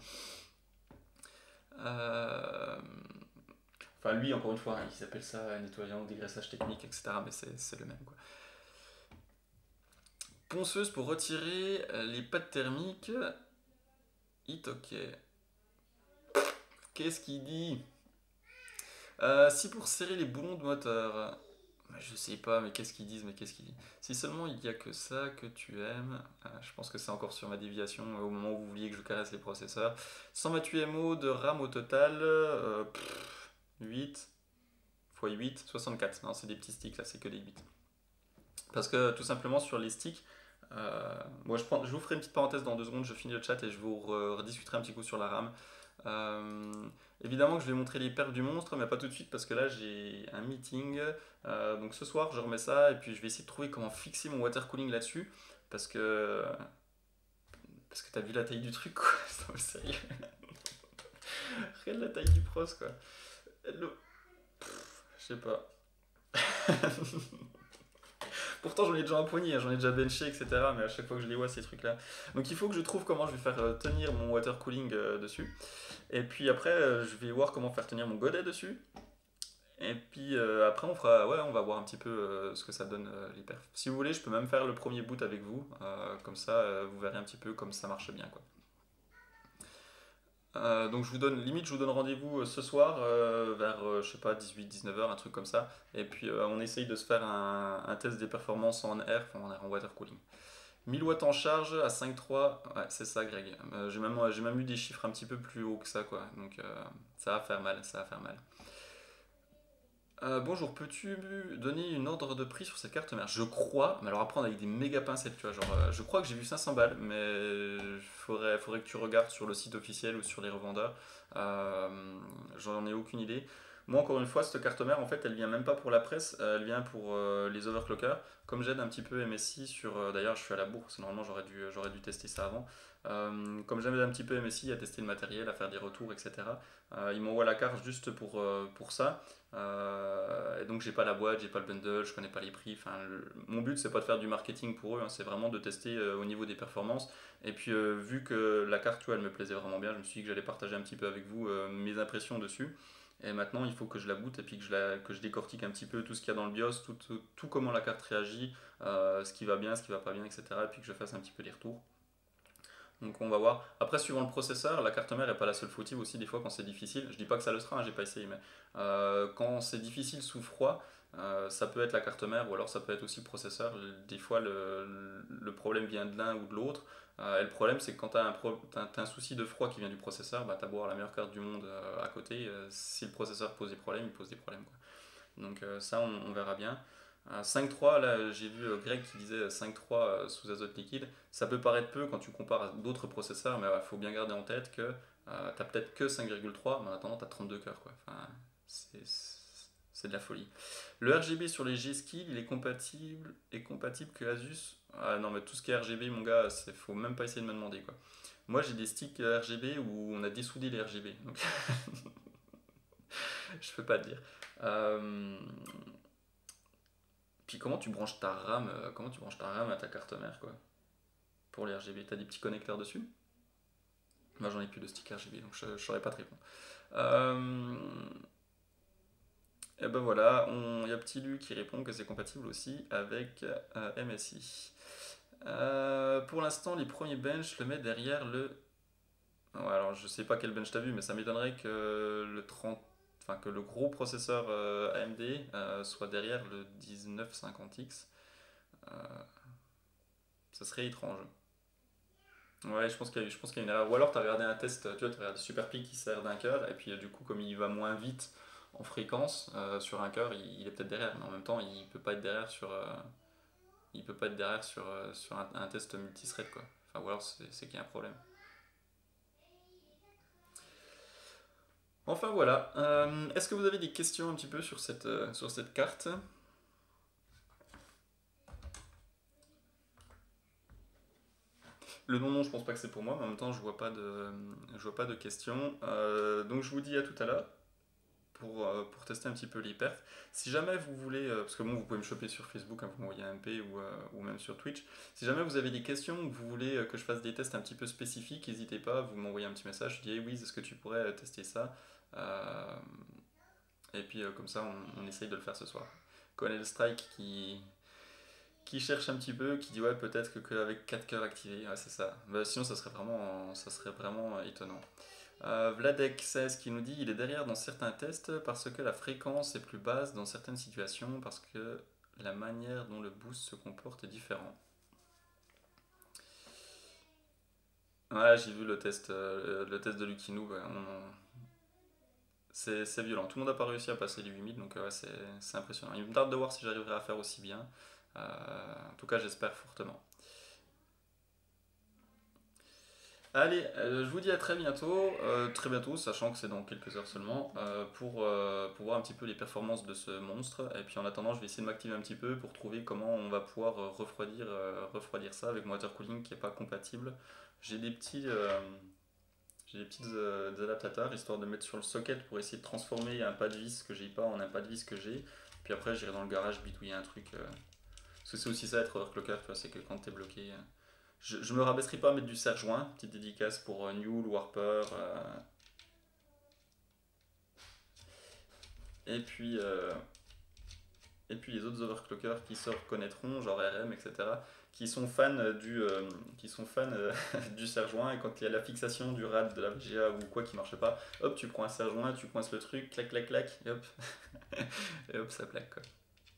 Enfin, lui, encore une fois, hein, ils appellent ça nettoyant, dégraissage technique, etc. Mais c'est le même, quoi. Ponceuse pour retirer les pattes thermiques. Hit OK. Qu'est-ce qu'il dit? Si pour serrer les boulons de moteur. Je sais pas, mais qu'est-ce qu'ils disent, mais qu'est-ce qu'ils disent? Si seulement il y a que ça que tu aimes. Je pense que c'est encore sur ma déviation au moment où vous vouliez que je caresse les processeurs. 128 MO de RAM au total. 8 x 8, 64. Non, c'est des petits sticks là, c'est que des 8. Parce que tout simplement sur les sticks, moi je vous ferai une petite parenthèse dans 2 secondes, je finis le chat et je vous rediscuterai un petit coup sur la RAM. Évidemment que je vais montrer les perfs du monstre, mais pas tout de suite parce que là j'ai un meeting. Donc ce soir je remets ça et puis je vais essayer de trouver comment fixer mon water cooling là-dessus. Parce que t'as vu la taille du truc quoi, c'est sérieux. Regarde la taille du pros quoi. Je sais pas. Pourtant j'en ai déjà empoigné, hein, j'en ai déjà benché, etc. Mais à chaque fois que je les vois, ces trucs-là. Donc il faut que je trouve comment je vais faire tenir mon water cooling dessus. Et puis après, je vais voir comment faire tenir mon godet dessus. Et puis après, on va voir un petit peu ce que ça donne les perfs. Si vous voulez, je peux même faire le premier boot avec vous. Comme ça, vous verrez un petit peu comme ça marche bien, quoi. Donc limite je vous donne rendez-vous ce soir vers je sais pas 18-19 h, un truc comme ça. Et puis on essaye de se faire un test des performances en air, enfin en water cooling. 1000 watts en charge à 5.3, ouais c'est ça Greg. J'ai même eu des chiffres un petit peu plus hauts que ça quoi. Donc ça va faire mal, ça va faire mal. Bonjour, peux-tu donner une ordre de prix sur cette carte mère? Je crois, mais alors après on a avec des méga pincettes, tu vois, genre je crois que j'ai vu 500 balles, mais faudrait que tu regardes sur le site officiel ou sur les revendeurs. Euh, J'en ai aucune idée. Moi encore une fois, cette carte mère en fait elle vient même pas pour la presse, elle vient pour les overclockers. Comme j'aide un petit peu MSI sur, d'ailleurs je suis à la bourse, normalement j'aurais dû tester ça avant. Comme j'aide un petit peu MSI à tester le matériel, à faire des retours, etc. Ils m'envoient la carte juste pour ça. Et donc j'ai pas la boîte, j'ai pas le bundle, je connais pas les prix. Enfin, mon but c'est pas de faire du marketing pour eux, hein, c'est vraiment de tester au niveau des performances. Et puis vu que la carte, tu vois, elle me plaisait vraiment bien, je me suis dit que j'allais partager un petit peu avec vous mes impressions dessus. Et maintenant il faut que je la boot et puis que je décortique un petit peu tout ce qu'il y a dans le BIOS, tout comment la carte réagit, ce qui va bien, ce qui va pas bien, etc. Et puis que je fasse un petit peu les retours. Donc on va voir. Après, suivant le processeur, la carte mère n'est pas la seule fautive aussi, des fois quand c'est difficile. Je dis pas que ça le sera, hein, j'ai pas essayé, mais quand c'est difficile sous froid, ça peut être la carte mère ou alors ça peut être aussi le processeur. Des fois, le problème vient de l'un ou de l'autre. Et le problème, c'est que quand tu as, t'as un souci de froid qui vient du processeur, bah, tu as beau avoir la meilleure carte du monde à côté. Si le processeur pose des problèmes, il pose des problèmes, quoi. Donc ça, on verra bien. 5.3, là j'ai vu Greg qui disait 5.3 sous azote liquide. Ça peut paraître peu quand tu compares à d'autres processeurs, mais il faut bien garder en tête que t'as peut-être que 5,3, mais en attendant t'as 32 cœurs quoi. Enfin, c'est c'est de la folie. Le RGB sur les G-Skill, il est compatible que Asus. Ah non, mais tout ce qui est RGB, mon gars, faut même pas essayer de me demander quoi. Moi j'ai des sticks RGB où on a dessoudé les RGB, donc je peux pas te dire. Euh, Puis comment tu branches ta RAM à ta carte mère quoi pour les RGB? T'as des petits connecteurs dessus? Moi j'en ai plus de stick RGB donc je saurais pas te répondre. Euh, et ben voilà, il y a Petit Lu qui répond que c'est compatible aussi avec MSI. Pour l'instant, les premiers bench le met derrière le. Ouais, alors je sais pas quel bench t'as vu, mais ça m'étonnerait que le 30, enfin que le gros processeur AMD soit derrière le 1950X. Euh, Ça serait étrange. Ouais, je pense qu'il y a une erreur. Ou alors tu as regardé un test, tu vois, tu as regardé Superpeak qui sert d'un cœur, et puis du coup, comme il va moins vite en fréquence sur un cœur, il est peut-être derrière, mais en même temps, il peut pas être derrière il peut pas être derrière sur un test multithread, quoi. Enfin, ou alors c'est qu'il y a un problème. Enfin voilà. Est-ce que vous avez des questions un petit peu sur cette carte? Le nom, non, je pense pas que c'est pour moi, mais en même temps, je vois pas de questions. Donc je vous dis à tout à l'heure. Pour tester un petit peu les perfs. Si jamais vous voulez, parce que bon, vous pouvez me choper sur Facebook, hein, vous m'envoyez un MP ou même sur Twitch. Si jamais vous avez des questions ou que vous voulez que je fasse des tests un petit peu spécifiques, n'hésitez pas, vous m'envoyez un petit message, je dis hey, oui, est-ce que tu pourrais tester ça? Euh, et puis comme ça, on essaye de le faire ce soir. Colonel Strike qui cherche un petit peu, qui dit ouais, peut-être qu'avec 4 cœurs activés, ouais, c'est ça. Bah, sinon, ça serait vraiment étonnant. Vladek16 qui nous dit il est derrière dans certains tests parce que la fréquence est plus basse dans certaines situations, parce que la manière dont le boost se comporte est différent. Ouais, j'ai vu le test de Luckinou, ouais, c'est violent. Tout le monde n'a pas réussi à passer les 8000, donc ouais, c'est impressionnant. Il me tarde de voir si j'arriverai à faire aussi bien. En tout cas, j'espère fortement. Allez, je vous dis à très bientôt, sachant que c'est dans quelques heures seulement, pour voir un petit peu les performances de ce monstre. Et puis en attendant, je vais essayer de m'activer un petit peu pour trouver comment on va pouvoir refroidir ça avec mon water cooling qui n'est pas compatible. J'ai des adaptateurs histoire de mettre sur le socket pour essayer de transformer un pas de vis que j'ai pas en un pas de vis que j'ai. Puis après, j'irai dans le garage bidouiller un truc. Parce que c'est aussi ça être overclocker, tu vois, c'est que quand t'es bloqué. Je me rabaisserai pas à mettre du serre-joint, petite dédicace pour Newell, Warper. Et puis. Et puis les autres overclockers qui se reconnaîtront, genre RM, etc., qui sont fans qui sont fans du serre-joint, et quand il y a la fixation du rad de la VGA ou quoi qui marche pas, hop, tu prends un serre-joint, tu coinces le truc, clac, clac, clac, et hop, et hop, ça plaque quoi.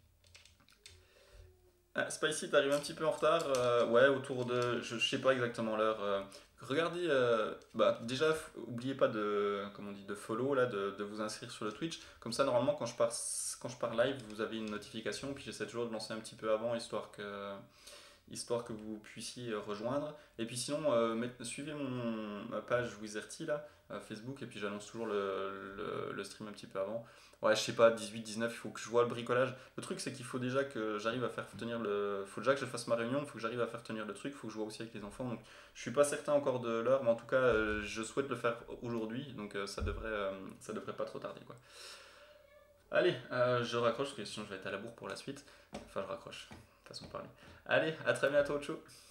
Ah, Spicy, t'arrives un petit peu en retard, ouais, autour de, je sais pas exactement l'heure. Regardez, bah déjà, oubliez pas de, comment on dit, de follow là, de vous inscrire sur le Twitch. Comme ça, normalement, quand je pars live, vous avez une notification. Puis j'essaie toujours de lancer un petit peu avant, histoire que vous puissiez rejoindre. Et puis sinon, suivez ma page Wizerty là, Facebook, et puis j'annonce toujours le stream un petit peu avant. Ouais, je sais pas, 18, 19, il faut que je vois le bricolage. Le truc, c'est qu'il faut déjà que j'arrive à faire tenir le. Faut déjà que je fasse ma réunion, il faut que j'arrive à faire tenir le truc, il faut que je vois aussi avec les enfants. Donc, je suis pas certain encore de l'heure, mais en tout cas, je souhaite le faire aujourd'hui, donc ça devrait pas trop tarder, quoi. Allez, je raccroche, parce que sinon je vais être à la bourre pour la suite. Enfin, je raccroche, façon de parler. Allez, à très bientôt, ciao.